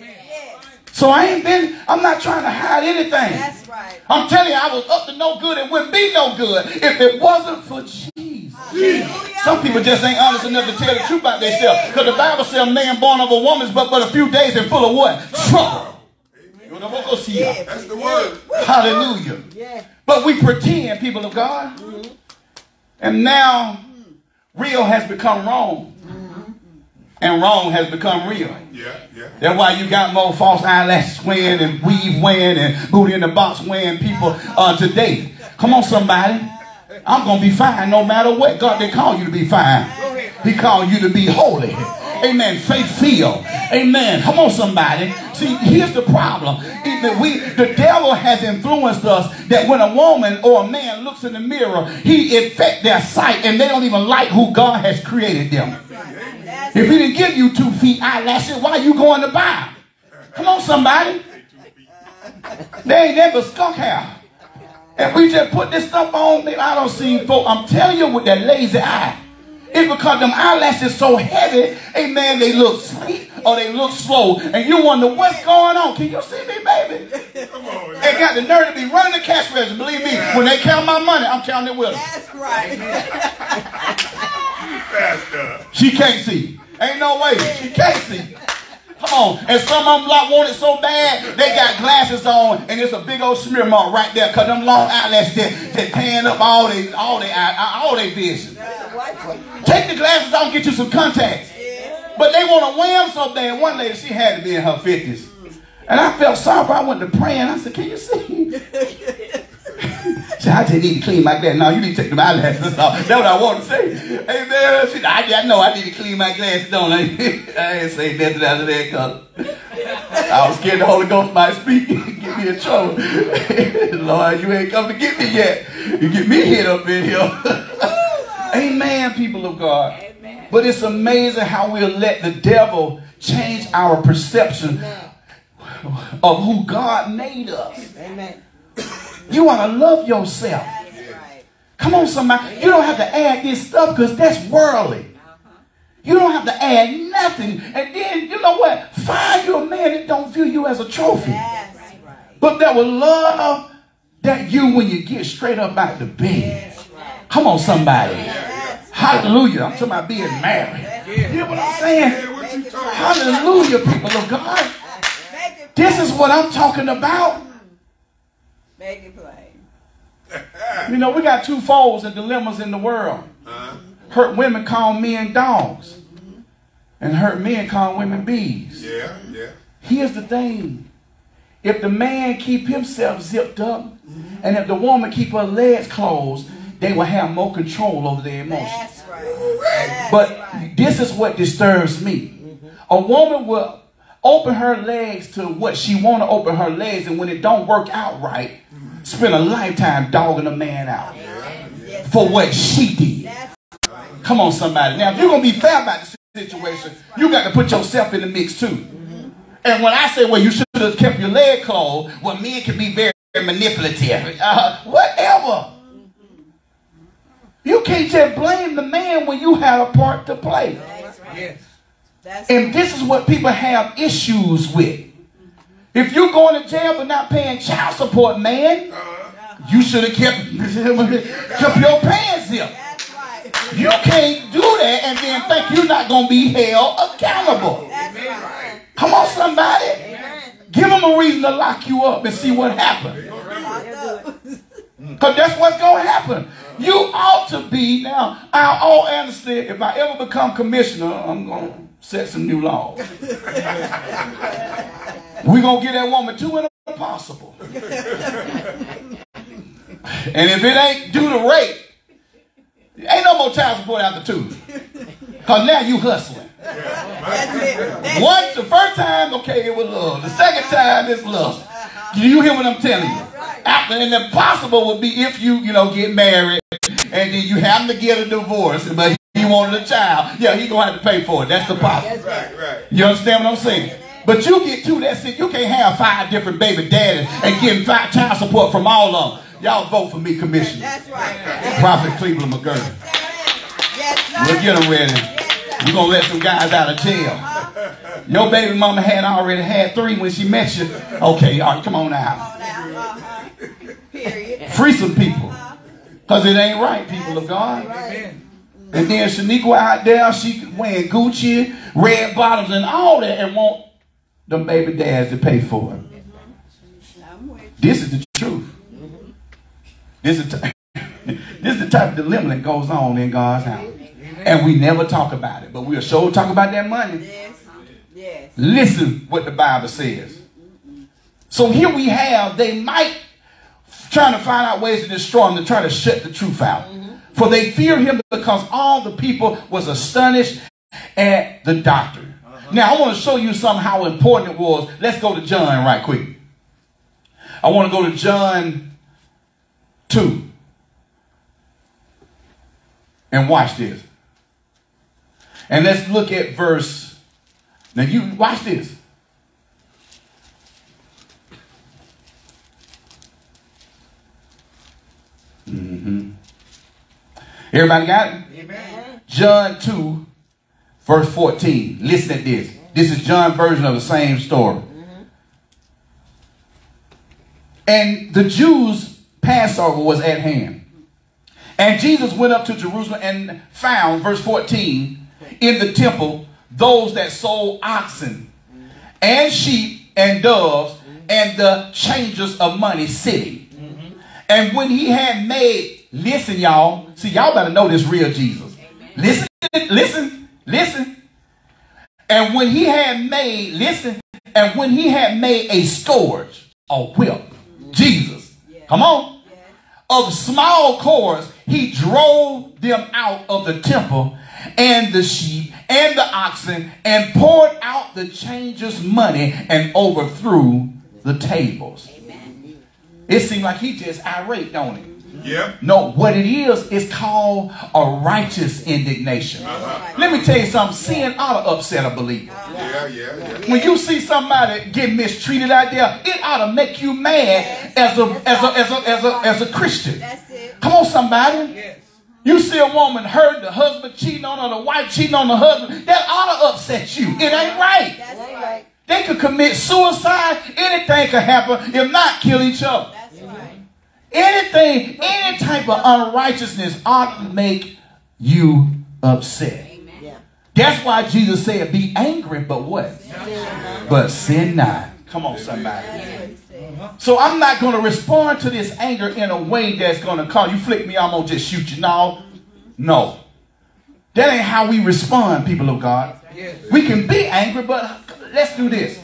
So I ain't been, I'm not trying to hide anything. That's right. I'm telling you, I was up to no good and wouldn't be no good if it wasn't for Jesus. Hallelujah. Some people just ain't honest enough to tell the truth about themselves. Because the Bible says a man born of a woman but but a few days and full of what? Trouble. Yes. That's the word. Hallelujah. Yeah. But we pretend, people of God. And now real has become wrong. And wrong has become real. Yeah, yeah. That's why you got more false eyelashes wearing and weave wearing and booty in the box wearing people uh, today. Come on, somebody. I'm going to be fine no matter what. God didn't call you to be fine. He called you to be holy. Amen. Faith-filled. Amen. Come on, somebody. See, here's the problem. We, the devil has influenced us that when a woman or a man looks in the mirror, he affects their sight and they don't even like who God has created them. If he didn't give you two feet eyelashes, why are you going to buy? Come on, somebody. They ain't never skunk hair. And we just put this stuff on, I don't see folk. I'm telling you with that lazy eye. It's because them eyelashes so heavy, amen, they look sweet or they look slow. And you wonder what's going on. Can you see me, baby? Come on. They got the nerve to be running the cash register. Believe me, when they count my money, I'm counting it with them. That's right. Faster. She can't see. Ain't no way. She can't see. Come on. And some of them like, want it so bad, they got glasses on, and it's a big old smear mark right there, because them long eyelashes that, that tan up all their all they, all they vision. Take the glasses off and get you some contacts. But they want to wear them so bad. One lady, she had to be in her fifties. And I felt sorry for her. I went to pray, and I said, can you see? She said, I just need to clean my glasses. No, you need to take them eyelashes off. That's what I want to say. Hey, man, she said, I, I know I need to clean my glasses, don't I? I ain't say nothing out of that because I was scared the Holy Ghost might speak and get me in trouble. Lord, you ain't come to get me yet. You get me hit up in here. Amen, people of God. Amen. But it's amazing how we'll let the devil change our perception of who God made us. Amen. You want to love yourself. Right. Come on, somebody. You don't have to add this stuff because that's worldly. Uh-huh. You don't have to add nothing. And then, you know what? Find you a man that don't view you as a trophy. Yes. Right. But that will love that you when you get straight up out the bed. Yes. Right. Come on, somebody. Yes. Hallelujah. I'm talking about being married. Yes. You hear what I'm saying? Yes. Hallelujah, people of God. This is what I'm talking about. Make it plain. You know, we got two foes and dilemmas in the world. Uh-huh. Hurt women call men dogs. Mm-hmm. And hurt men call women bees. Yeah, yeah. Here's the thing. If the man keep himself zipped up, mm-hmm. and if the woman keep her legs closed, mm-hmm. they will have more control over their emotions. That's right. That's but right. This is what disturbs me. Mm-hmm. A woman will open her legs to what she want to open her legs, and when it don't work out right, mm-hmm. spend a lifetime dogging a man out yeah. for what she did. Right. Come on, somebody. Now, if you're going to be fair about the situation, you got to put yourself in the mix too. Mm-hmm. And when I say, well, you should have kept your leg closed, well, men can be very manipulative. Uh, whatever. Mm-hmm. You can't just blame the man when you have a part to play. That's right. Yes. That's and this is what people have issues with. If you're going to jail for not paying child support, man, you should have kept, kept your pants up. You can't do that and then think you're not going to be held accountable. Come on, somebody. Give them a reason to lock you up and see what happens. Because that's what's going to happen. You ought to be, now, I all understand, if I ever become commissioner, I'm going to set some new laws. We're going to get that woman two and a possible. And if it ain't due to rape, ain't no more child support after two. Because now you hustling. That's it. That's Once, the first time, okay, it was love. The second time, it's lust. Do you hear what I'm telling you? After, and the possible would be if you, you know, get married and then you happen to get a divorce, but he wanted a child. Yeah, he's going to have to pay for it. That's the possible. Right, right. You understand what I'm saying? But you get two, that's it. You can't have five different baby daddies and getting five child support from all of them. Y'all vote for me, Commissioner. That's right. Prophet Cleveland McGurk. Yes, We'll get them ready. Yes, We're going to let some guys out of jail. Your baby mama had already had three when she met you. Okay, all right, come on now. Period. Free some people. Because it ain't right, people of God. Amen. And then Shaniqua out there, she wearing Gucci, red bottoms and all that, and want them baby dads to pay for it. This is the truth. This is, this is the type of dilemma that goes on in God's house. And we never talk about it. But we'll sure talk about that money. Yes. Yes. Listen what the Bible says. So here we have, they might trying to find out ways to destroy him, to try to shut the truth out. Mm-hmm. For they fear him because all the people was astonished at the doctrine. Uh-huh. Now I want to show you something how important it was. Let's go to John right quick. I want to go to John two. And watch this. And let's look at verse. Now you watch this. Mm-hmm. Everybody got it? Amen. John two, verse fourteen. Listen at this. This is John's version of the same story. Mm-hmm. And the Jews' Passover was at hand. And Jesus went up to Jerusalem and found, verse fourteen, in the temple, those that sold oxen and sheep and doves and the changers of money sitting. And when he had made, listen, y'all. See, y'all better know this real Jesus. Amen. Listen, listen, listen. And when he had made, listen, and when he had made a scourge, a whip, Jesus, yeah. Come on, yeah. Of small cords, he drove them out of the temple and the sheep and the oxen and poured out the changers' money and overthrew the tables. It seemed like he just irate, don't it? Yeah. No, what it is, is called a righteous indignation. Uh-huh. Let me tell you something. Sin ought to upset a believer. Yeah, yeah, yeah. When you see somebody get mistreated out there, it ought to make you mad as a as a as a as a as a Christian. That's it. Come on, somebody. Yes. You see a woman hurt, the husband cheating on her, the wife cheating on the husband, that ought to upset you. It ain't right. That's right. They could commit suicide. Anything could happen. If not, kill each other. Anything, any type of unrighteousness ought to make you upset. Amen. That's why Jesus said, be angry, but what? Sin. But sin not. Come on, somebody. So I'm not going to respond to this anger in a way that's going to call you flick me, I'm going to just shoot you. No, no. That ain't how we respond, people of God. We can be angry, but let's do this.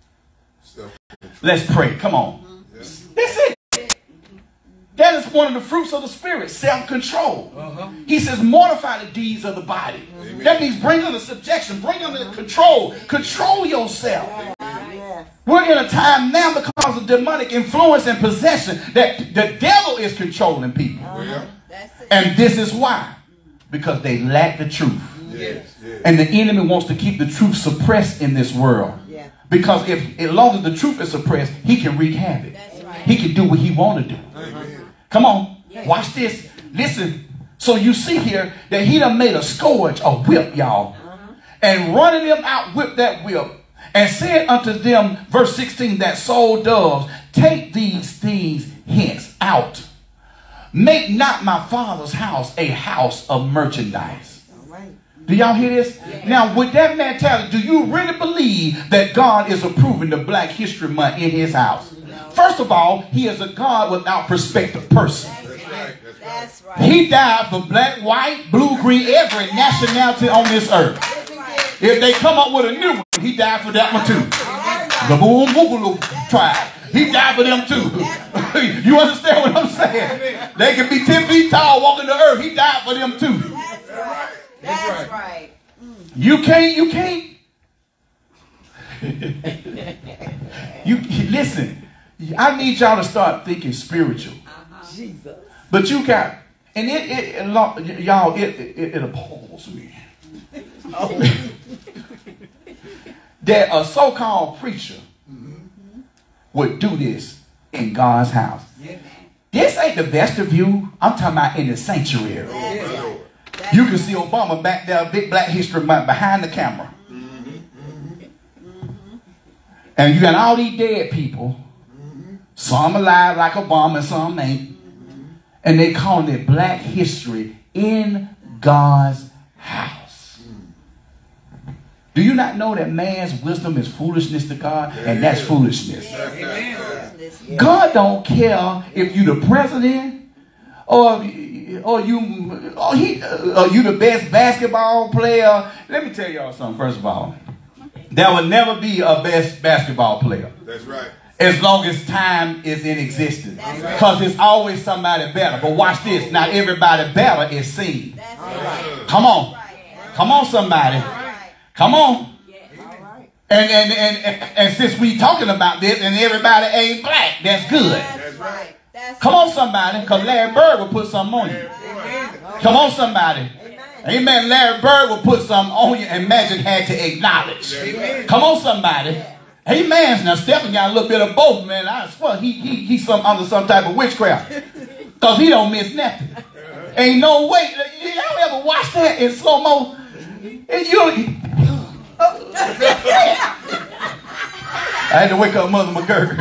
Let's pray. Come on. That's it. That is one of the fruits of the Spirit, self-control. Uh-huh. He says, mortify the deeds of the body. Amen. That means bring under subjection, bring under control. Control yourself. Yeah. We're in a time now because of demonic influence and possession that the devil is controlling people. Uh-huh. And this is why. Because they lack the truth. Yes. Yes. And the enemy wants to keep the truth suppressed in this world. Yeah. Because if as long as the truth is suppressed, he can wreak havoc. Right. He can do what he want to do. Uh-huh. Come on, watch this. Listen. So you see here that he done made a scourge, a whip, y'all. Uh-huh. And running them out, whip that whip. And said unto them, verse sixteen, that sold doves, take these things hence out. Make not my father's house a house of merchandise. All right. Do y'all hear this? Yeah. Now, with that mentality, do you really believe that God is approving the Black History Month in his house? First of all, he is a God without perspective person. That's right. That's right. He died for black, white, blue, green, every nationality on this earth. Right. If they come up with a new one, he died for that one too. Right. The Boom Boogaloo tribe. He died for them too. Right. You understand what I'm saying? They can be ten feet tall walking the earth. He died for them too. That's right. That's, That's right. right. Mm. You can't, you can't. you listen. I need y'all to start thinking spiritual. Uh-huh. Jesus. But you got, and it, it, it y'all, it, it, it appalls me. Oh. That a so-called preacher mm-hmm. would do this in God's house. Yeah. This ain't the vestibule. I'm talking about in the sanctuary. Oh, you can see Obama back there, big Black History Month behind the camera. Mm-hmm. Mm-hmm. And you got all these dead people. Some alive like Obama and some ain't. Mm-hmm. And they call it Black history in God's house. Mm. Do you not know that man's wisdom is foolishness to God? Yeah. And that's foolishness. Yeah. God don't care if you're the president or or you, or he, uh, you the best basketball player. Let me tell y'all something. First of all, there will never be a best basketball player. That's right. As long as time is in existence. Because there's always somebody better. But watch this. Not everybody better is seen. Come on. Come on, somebody. Come on. And, and, and, and, and since we talking about this and everybody ain't black, that's good. That's right. Come on, somebody. Because Larry Bird will put something on you. Come on, somebody. Amen. Larry Bird will put something on you and Magic had to acknowledge. Come on, somebody. Amen. Now, Stephen got a little bit of both, man. I swear he, he, he's some, under some type of witchcraft. Because he don't miss nothing. Ain't no way. Y'all ever watch that in slow-mo? And you... I had to wake up Mother McGurk.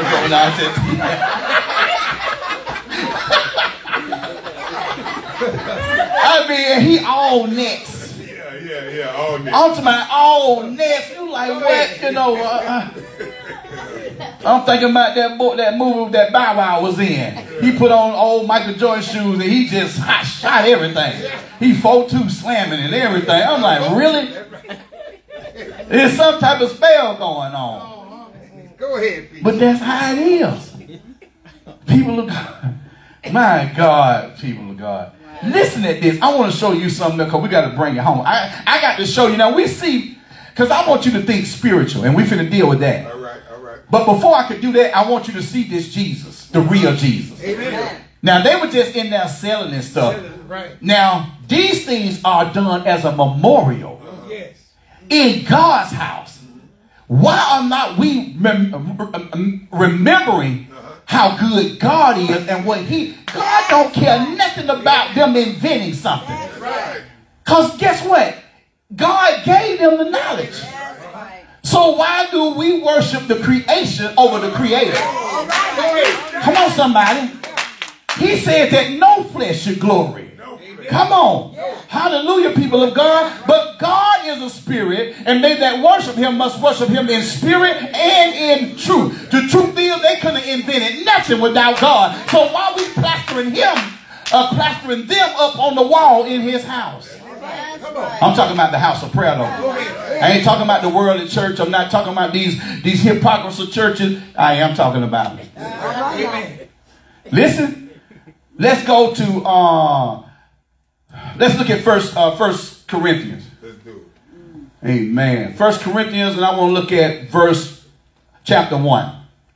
I mean, he all nets. Yeah, yeah, yeah, all nets. I'm talking about all nets. You like what? You know, uh, I'm thinking about that book, that movie that Bow Wow was in. He put on old Michael Jordan shoes and he just hot shot everything. He four two slamming and everything. I'm like, really? There's some type of spell going on. Go ahead, Pete. But that's how it is. People of God. My God, people of God. Listen at this. I want to show you something because we got to bring it home. I, I got to show you. Now, we see, because I want you to think spiritual, and we finna deal with that. All right, all right. But before I could do that, I want you to see this Jesus, the real Jesus. Amen. Now, they were just in there selling and stuff. Right. Now, these things are done as a memorial. Yes. In God's house. Why are not we rem remembering how good God is and what he, God don't care nothing about them inventing something. Because guess what? God gave them the knowledge. So why do we worship the creation over the creator? Come on, somebody. He said that no flesh should glory. Come on. Hallelujah, people of God. But God is a spirit, and they that worship him must worship him in spirit and in truth. The truth is they couldn't have invented nothing without God. So why we plastering him, uh, plastering them up on the wall in his house? I'm talking about the house of prayer, though. I ain't talking about the worldly church. I'm not talking about these, these hypocrites of churches. I am talking about it. Listen, let's go to... Uh, Let's look at first, uh, First Corinthians. Let's do it. Amen. First Corinthians, and I want to look at verse chapter one.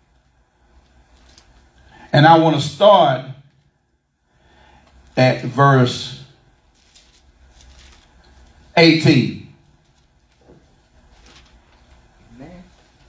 And I want to start at verse eighteen. Amen.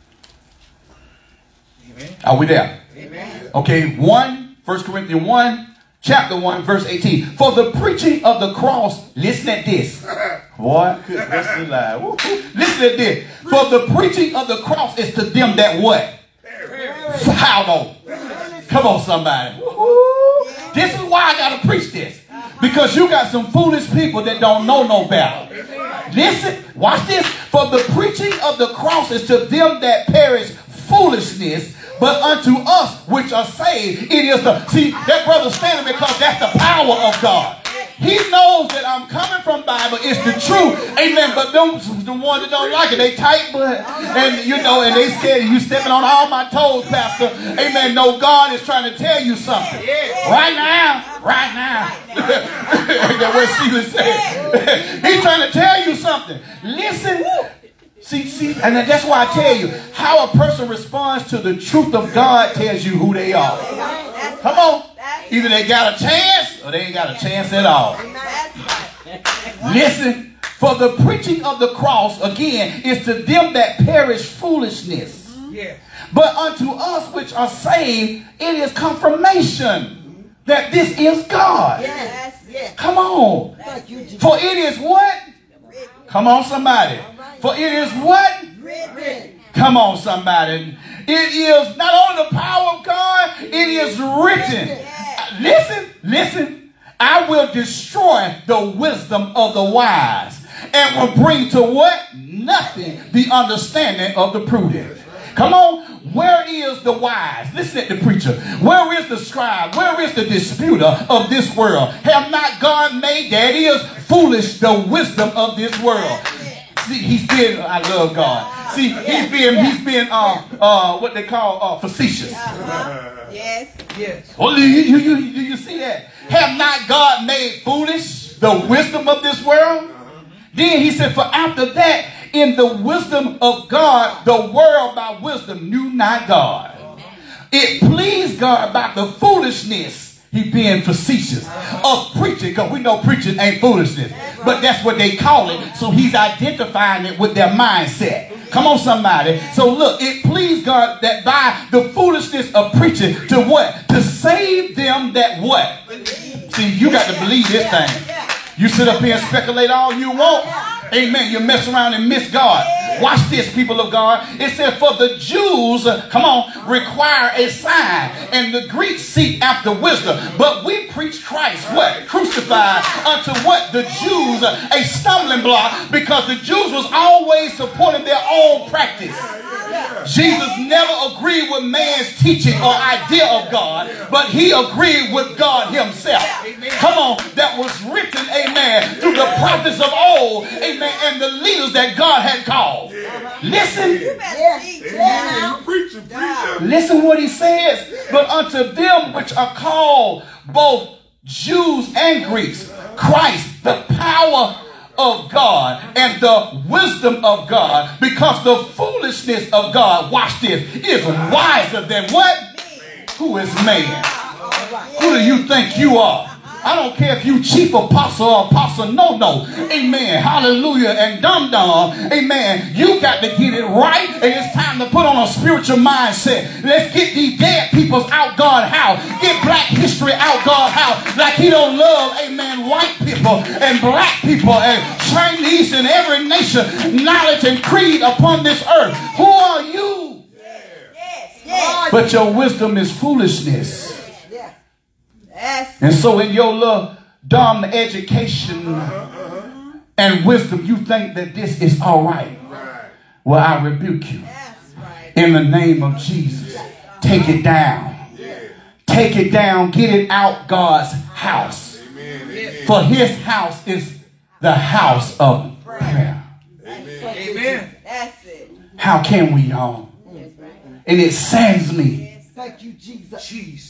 Amen. Are we there? Amen. Okay, one, First Corinthians one. Chapter one, verse eighteen. For the preaching of the cross, listen at this. Boy, listen listen at this. For the preaching of the cross is to them that what? How though? Come on, somebody. This is why I got to preach this. Because you got some foolish people that don't know no better. Listen, watch this. For the preaching of the cross is to them that perish foolishness, but unto us which are saved, it is the... See, that brother standing because that's the power of God. He knows that I'm coming from Bible. It's the truth. Amen. But them, the ones that don't like it, they tight butt. And, you know, and they scared you stepping on all my toes, Pastor. Amen. No, God is trying to tell you something. Right now. Right now. That's what Sheila said. He's trying to tell you something. Listen. See, see, and that's why I tell you, how a person responds to the truth of God tells you who they are. Come on. Either they got a chance or they ain't got a chance at all. Listen, for the preaching of the cross, again, is to them that perish foolishness. But unto us which are saved, it is confirmation that this is God. Come on. For it is what? Come on, somebody. For it is what? Written. Come on, somebody. It is not only the power of God, it is written. Yes. Listen, listen. I will destroy the wisdom of the wise and will bring to what? Nothing the understanding of the prudent. Come on. Where is the wise? Listen at the preacher. Where is the scribe? Where is the disputer of this world? Have not God made, that is foolish, the wisdom of this world? See, he's being, I love God. See, he's being, he's being, uh, uh, what they call, uh, facetious. Yes. Yes. Oh, do you, you, you, do you see that? Have not God made foolish the wisdom of this world? Then he said, for after that, in the wisdom of God, the world by wisdom knew not God. It pleased God by the foolishness, he being facetious, of preaching, because we know preaching ain't foolishness, but that's what they call it. So he's identifying it with their mindset. Come on, somebody. So look, it pleased God that by the foolishness of preaching, to what? To save them that what? See, you got to believe this thing. You sit up here and speculate all you want. Amen. You mess around and miss God. Watch this, people of God. It said, for the Jews, uh, come on, require a sign, and the Greeks seek after wisdom. But we preach Christ, what? Crucified unto what? The Jews, uh, a stumbling block, because the Jews was always supporting their own practice. Jesus never agreed with man's teaching or idea of God, but he agreed with God himself. Come on, that was written, amen, through the prophets of old, amen, and the leaders that God had called. Listen. Listen what he says. But unto them which are called both Jews and Greeks, Christ, the power of God and the wisdom of God, because the foolishness of God, watch this, is wiser than what? Who is man? Who do you think you are? I don't care if you chief apostle or apostle no no. Amen. Hallelujah. And dum dum. Amen. You got to get it right. And it's time to put on a spiritual mindset. Let's get these dead peoples out God house. Get black history out God house. Like he don't love, amen, white people and black people and Chinese and every nation, knowledge and creed upon this earth. Who are you? Yes. Yes. But your wisdom is foolishness. Yes. And so in your little dumb education and wisdom, you think that this is all right. Well, I rebuke you. In the name of Jesus. Take it down. Take it down. Get it out God's house. For his house is the house of prayer. Amen. That's it. How can we, y'all? And it saddens me. Thank you, Jesus. Jesus.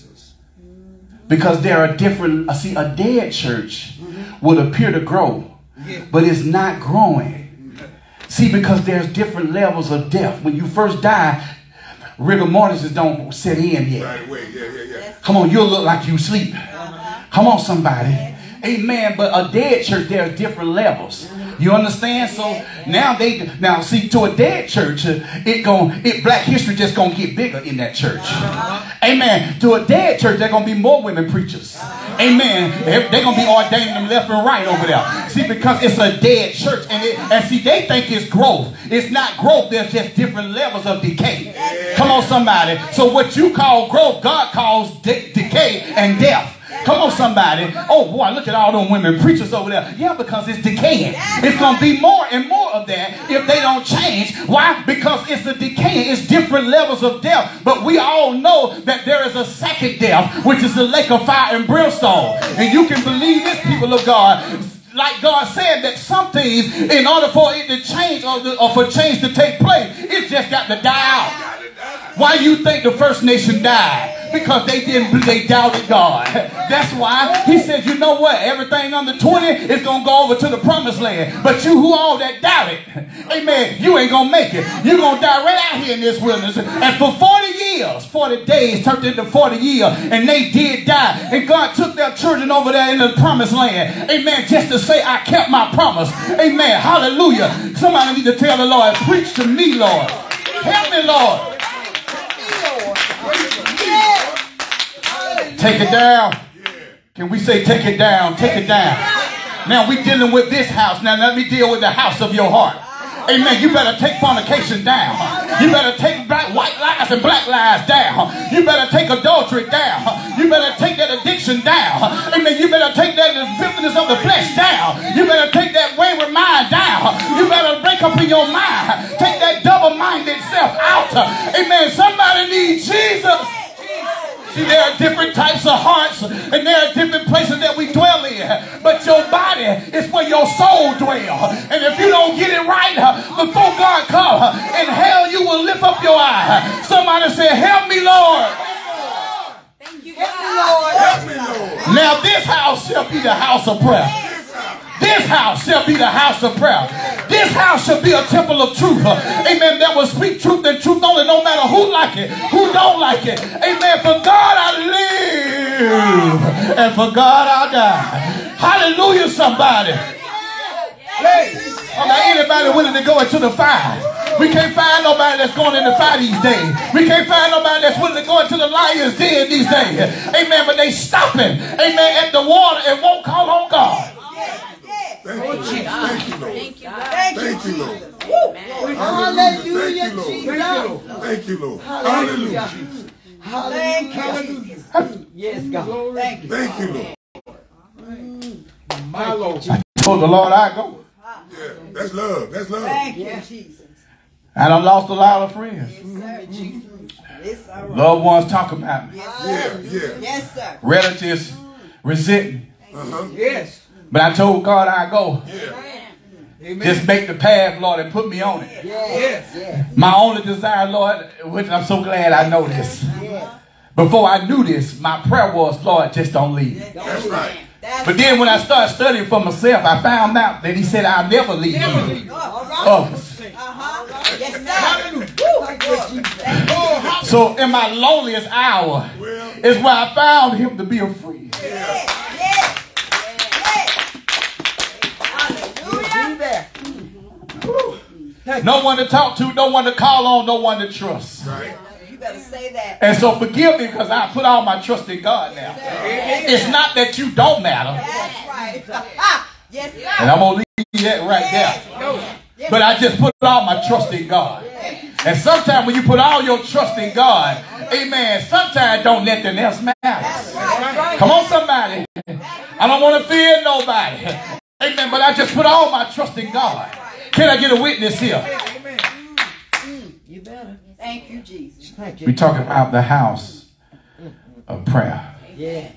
Because there are different, I see a dead church would appear to grow, but it's not growing. See, because there's different levels of death. When you first die, rigor mortis don't set in yet. Right away. Yeah, yeah, yeah. Come on, you'll look like you sleep. Come on, somebody. Amen. But a dead church, there are different levels. You understand? So now they now see to a dead church, uh, it gon' it black history just gonna get bigger in that church. Amen. To a dead church, there gonna be more women preachers. Amen. They're, they're gonna be ordaining them left and right over there. See, because it's a dead church, and it, and see they think it's growth. It's not growth. There's just different levels of decay. Come on, somebody. So what you call growth, God calls de decay and death. Come on, somebody. Oh, boy, look at all them women preachers over there. Yeah, because it's decaying. It's going to be more and more of that if they don't change. Why? Because it's a decaying. It's different levels of death. But we all know that there is a second death, which is the lake of fire and brimstone. And you can believe this, people of God. Like God said, that some things, in order for it to change or, the, or for change to take place, it's just got to die out. Why you think the first nation died? Because they didn't, they doubted God. That's why he said, you know what? Everything under twenty is going to go over to the promised land. But you who all that doubted, amen, you ain't going to make it. You're going to die right out here in this wilderness. And for forty years, forty days turned into forty years, and they did die. And God took their children over there in the promised land. Amen. Just to say, I kept my promise. Amen. Hallelujah. Somebody need to tell the Lord, preach to me, Lord. Help me, Lord. Take it down. Can we say take it down? Take it down. Now we dealing with this house. Now let me deal with the house of your heart. Amen. You better take fornication down. You better take black, white lies and black lies down. You better take adultery down. You better take that addiction down. Amen. You better take that filthiness of the flesh down. You better take that wayward mind down. You better break up in your mind. Take that double-minded self out. Amen. Somebody needs Jesus. See, there are different types of hearts, and there are different places that we dwell in. But your body is where your soul dwells. And if you don't get it right before God comes, in hell you will lift up your eye. Somebody say, help me, Lord. Thank you, God. Help me, Lord. Now this house shall be the house of prayer. This house shall be the house of prayer. This house shall be a temple of truth. Amen. That will speak truth and truth only, no matter who like it, who don't like it. Amen. For God I live, and for God I die. Hallelujah, somebody. Hey, okay, anybody willing to go into the fire? We can't find nobody that's going in the fire these days. We can't find nobody that's willing to go into the lion's den these days. Amen. But they stopping, amen, at the water and won't call on God. Thank you, Jesus. Thank you, Lord. Thank you, God. Thank you, Lord. Hallelujah, Thank you, Jesus. Lord. Thank you, Lord. Hallelujah. Hallelujah. Yes, God. Thank you. Thank you, Lord. My Lord. I told the Lord I go. Yeah, that's love. That's love. Thank you, Jesus. And I lost a lot of friends. Yes, sir, Jesus. Yes, sir. Loved ones talk about me. Yes, Yeah, sir. yeah. Yes, sir. Relatives resent me. Uh-huh. Yes. But I told God I go. Yeah. Amen. Just make the path, Lord, and put me on it. Yes. Yes. My only desire, Lord, which I'm so glad I know this. Yes. Before I knew this, my prayer was, Lord, just don't leave me. That's right. That's But then when I started studying for myself, I found out that he said, I'll never leave you. all right. Others. Uh-huh. Yes, sir. Hallelujah. Thank you, Jesus. Oh, hallelujah. So in my loneliest hour Well, is where I found him to be a friend. Yes, yes, yes. Hallelujah. Be there. No one to talk to, no one to call on, no one to trust. right. You better say that. And so forgive me because I put all my trust in God now. It's not that you don't matter. That's right. Yes, sir. And I'm going to leave that right there. But I just put all my trust in God. And sometimes when you put all your trust in God, amen, sometimes don't nothing else matter. Come on, somebody. I don't want to fear nobody. Amen. But I just put all my trust in God. Can I get a witness here? You better. Thank you, Jesus. Thank you. We're talking about the house of prayer. Yes.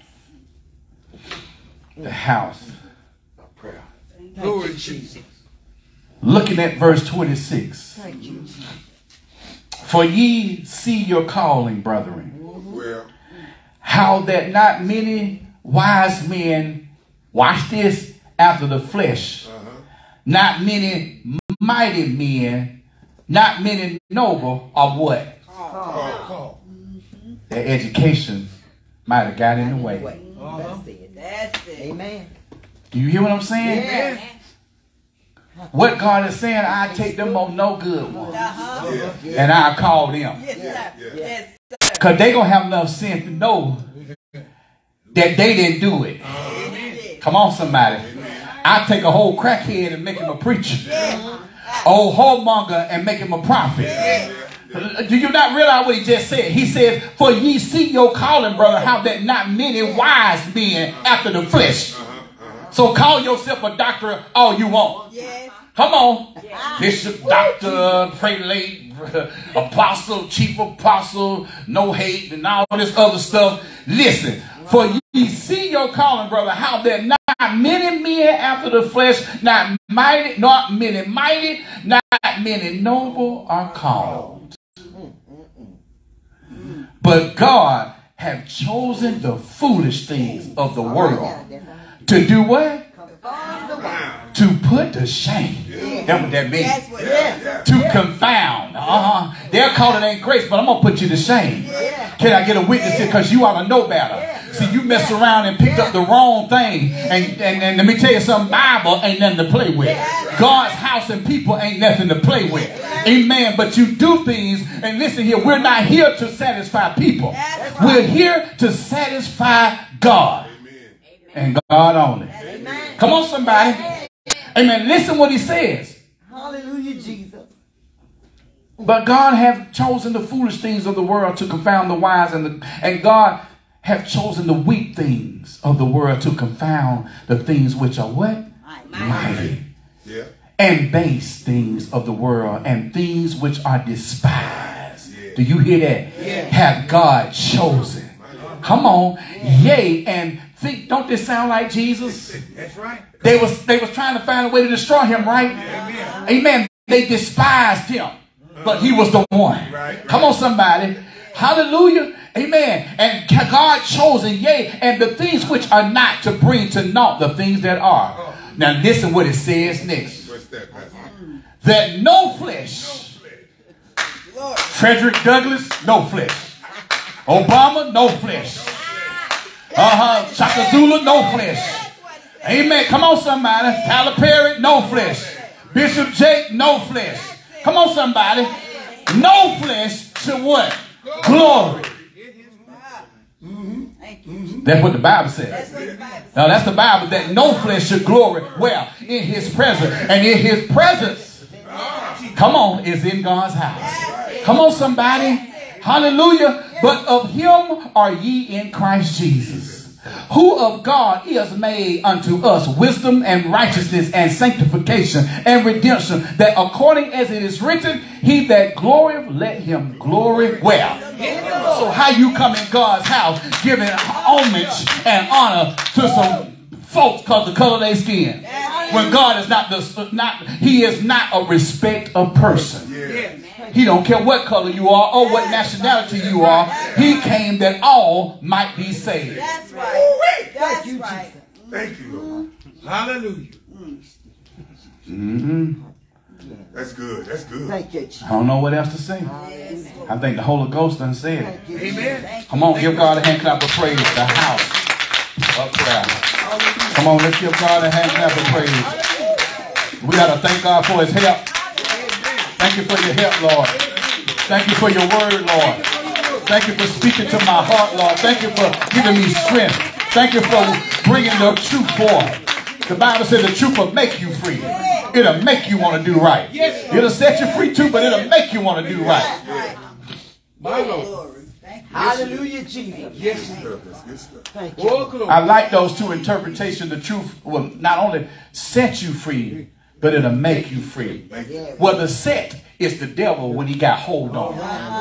The house of prayer. Glory to Jesus. Looking at verse twenty-six. Thank you, Jesus. For ye see your calling, brethren, Well, how that not many wise men, watch this, after the flesh, uh-huh. not many mighty men, not many noble, are what? Call. Their education might have got in the way. That's it. That's it. Amen. Do you hear what I'm saying? Yes. What God is saying, I take them on no good ones, Uh-huh. Yeah. and I call them. Yes, sir. Yeah. Yes, sir. Because they going to have enough sense to know that they didn't do it. Yes, Come on, somebody. I take a whole crackhead and make him a preacher. Old whoremonger and make him a prophet. Do you not realize what he just said? He said, for ye see your calling, brother, how that not many wise men after the flesh. So call yourself a doctor all you want. yes. Come on. Bishop, doctor, prelate, apostle, chief apostle, no hate, and all this other stuff. Listen, for ye see your calling, brother, how that not many men after the flesh, not mighty, not many mighty, not many noble are called. But God have chosen the foolish things of the world to do what? To put to shame. That's what that means. That's what Yeah. To confound. Uh-huh. They'll call it ain't grace, but I'm going to put you to shame. Can I get a witness here? Because you ought to know better. See, you messed around and picked up the wrong thing. And, and, and let me tell you something, Bible ain't nothing to play with. God's house and people ain't nothing to play with. Amen. But you do things, and listen here, we're not here to satisfy people. We're here to satisfy God. And God only. Come on, somebody. Amen. Listen what he says. Hallelujah, Jesus. But God have chosen the foolish things of the world to confound the wise, and the, and God have chosen the weak things of the world to confound the things which are what? Mighty. Yeah. And base things of the world, and things which are despised Do you hear that? Yeah. Have God chosen? Come on. Yea, and think, don't this sound like Jesus? That's right. They was, they was trying to find a way to destroy him, right? Amen. Amen. They despised him, but he was the one. Right. Come on, somebody. Hallelujah. Amen. And God chosen, yea, and the things which are not to bring to naught the things that are. Now listen what it says next. What's that, Pastor? That no flesh. Frederick Douglass, no flesh. Obama, no flesh. Uh-huh. Shaka Zulu, no flesh. Amen. Come on, somebody. Tyler Perry, no flesh. Bishop Jake, no flesh. Come on, somebody. No flesh to what? Glory. Mm-hmm. That's what the Bible says. Now that's the Bible, that no flesh should glory. Well, in his presence. And in his presence, come on, is in God's house. Come on, somebody. Hallelujah. But of him are ye in Christ Jesus, who of God is made unto us wisdom and righteousness and sanctification and redemption, that according as it is written, he that glorieth, let him glory well. So how you come in God's house giving homage and honor to some folks because the color of their skin, when God is not the not he is not a respect of person. He don't care what color you are or what nationality you are. He came that all might be saved. That's right. That's Thank you, right. Jesus. Thank you, Lord. Hallelujah. Mm-hmm. That's good. That's good. Thank you, Jesus. I don't know what else to say. I think the Holy Ghost done said it. Amen. Come on, give God a hand clap of praise. The house of prayer. Come on, let's give God a hand clap of praise. We got to thank God for his help. Thank you for your help, Lord. Thank you for your word, Lord. Thank you for speaking to my heart, Lord. Thank you for giving me strength. Thank you for bringing the truth forth. The Bible says the truth will make you free. It'll make you want to do right. It'll set you free too, but it'll make you want to do right. My Lord. Hallelujah, Jesus. Yes, sir. Yes, sir. Thank you. I like those two interpretations. The truth will not only set you free, but it'll make you free. Well, the set is the devil when he got hold on.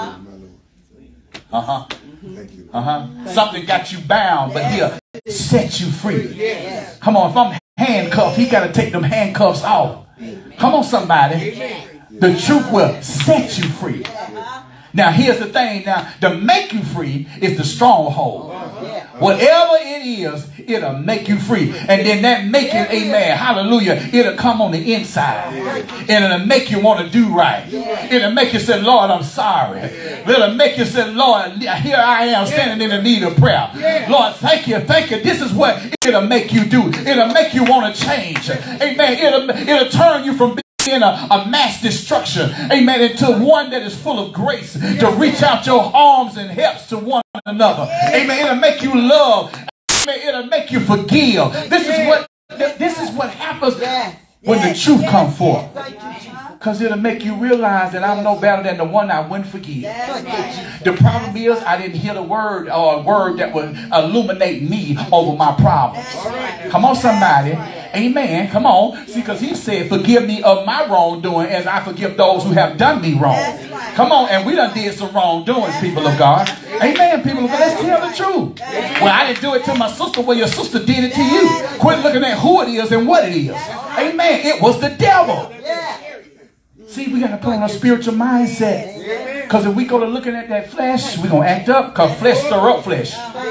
Uh-huh. Uh-huh. Something got you bound, but he'll set you free. Come on, if I'm handcuffed, he got to take them handcuffs off. Come on, somebody. The truth will set you free. Now, here's the thing. Now, to make you free is the stronghold. Whatever it is, it'll make you free. And then that making, amen, hallelujah, it'll come on the inside. And it'll make you want to do right. It'll make you say, Lord, I'm sorry. It'll make you say, Lord, here I am standing in the need of prayer. Lord, thank you, thank you. This is what it'll make you do. It'll make you want to change. Amen. It'll, it'll turn you from being in a, a mass destruction, amen, into one that is full of grace, to reach out your arms and helps to one another. Amen. It'll make you love. Amen. It'll make you forgive. This is what this is what happens when the truth comes forth. Because it'll make you realize that I'm no better than the one I wouldn't forgive. The problem is I didn't hear the word or a word that would illuminate me over my problems. Come on, somebody. Amen. Come on. See, because he said, forgive me of my wrongdoing as I forgive those who have done me wrong. Come on. And we done did some wrongdoings, people of God. Amen, people of God. Let's tell the truth. Well, I didn't do it to my sister. Well, your sister did it to you. Quit looking at who it is and what it is. Amen. It was the devil. See, we got to put on a spiritual mindset. Because if we go to looking at that flesh, we're going to act up. Because flesh stir up flesh.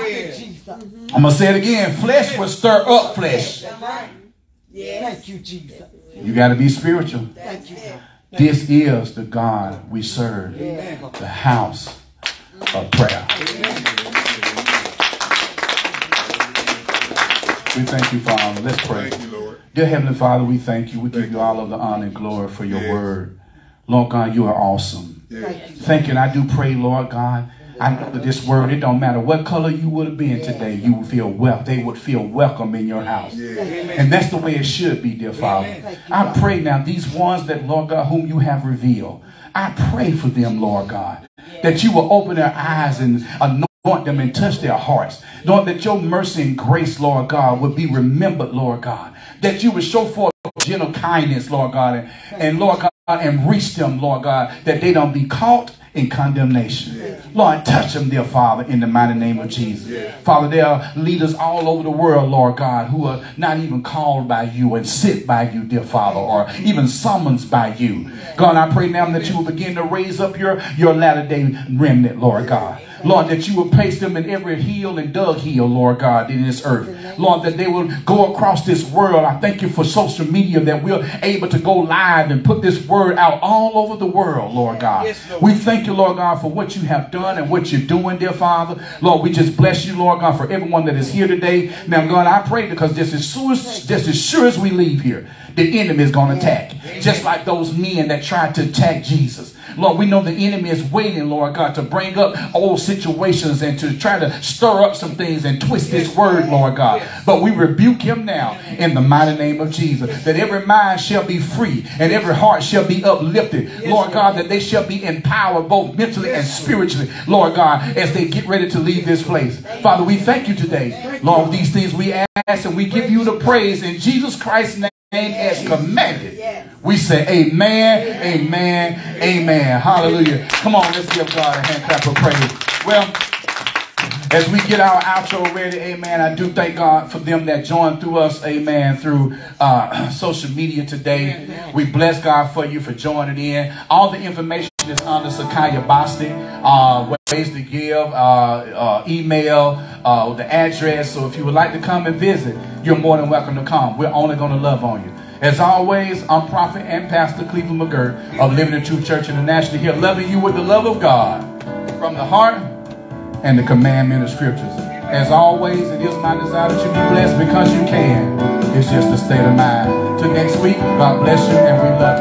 I'm going to say it again. Flesh will stir up flesh. Thank you, Jesus. You got to be spiritual. Thank you. This is the God we serve. The house of prayer. We thank you, Father. Let's pray. Dear Heavenly Father, we thank you. We give you all of the honor and glory for your word. Lord God, you are awesome. Thank you. And I do pray, Lord God, I know that this word, it don't matter what color you would have been today, you would feel well. They would feel welcome in your house. And that's the way it should be, dear Father. I pray now, these ones that, Lord God, whom you have revealed, I pray for them, Lord God, that you will open their eyes and anoint them and touch their hearts. Lord, that your mercy and grace, Lord God, would be remembered, Lord God. That you would show forth gentle kindness, Lord God. And, and Lord God, and reach them, Lord God, that they don't be caught in condemnation. Yeah. Lord, touch them, dear Father, in the mighty name of Jesus. Yeah. Father, there are leaders all over the world, Lord God, who are not even called by you and sit by you, dear Father, or even summoned by you. God, I pray now that you will begin to raise up your, your latter-day remnant, Lord God. Lord, that you will place them in every hill and dug hill, Lord God, in this earth. Lord, that they will go across this world. I thank you for social media, that we're able to go live and put this word out all over the world, Lord God. Yes, Lord. We thank you, Lord God, for what you have done and what you're doing, dear Father. Lord, we just bless you, Lord God, for everyone that is here today. Now, God, I pray because just as sure as, just as, sure as we leave here, the enemy is going to attack. Amen. Just like those men that tried to attack Jesus. Lord, we know the enemy is waiting, Lord God, to bring up old situations and to try to stir up some things and twist this word, Lord God. But we rebuke him now in the mighty name of Jesus, that every mind shall be free and every heart shall be uplifted, Lord God, that they shall be empowered both mentally and spiritually, Lord God, as they get ready to leave this place. Father, we thank you today. Lord, these things we ask and we give you the praise in Jesus Christ's name. As commanded, we say amen, amen, amen. Hallelujah. Come on, let's give God a hand clap of praise. Well, as we get our outro ready, amen, I do thank God for them that joined through us, amen, through uh, social media today. We bless God for you for joining in. All the information is under Sakaya Basti. Uh, ways to give, uh, uh, email, uh, the address. So if you would like to come and visit, you're more than welcome to come. We're only going to love on you. As always, I'm Prophet and Pastor Cleveland McGirt of Living the Truth Church International, here loving you with the love of God from the heart and the commandment of scriptures. As always, it is my desire that you be blessed because you can. It's just a state of mind. Till next week, God bless you and we love you.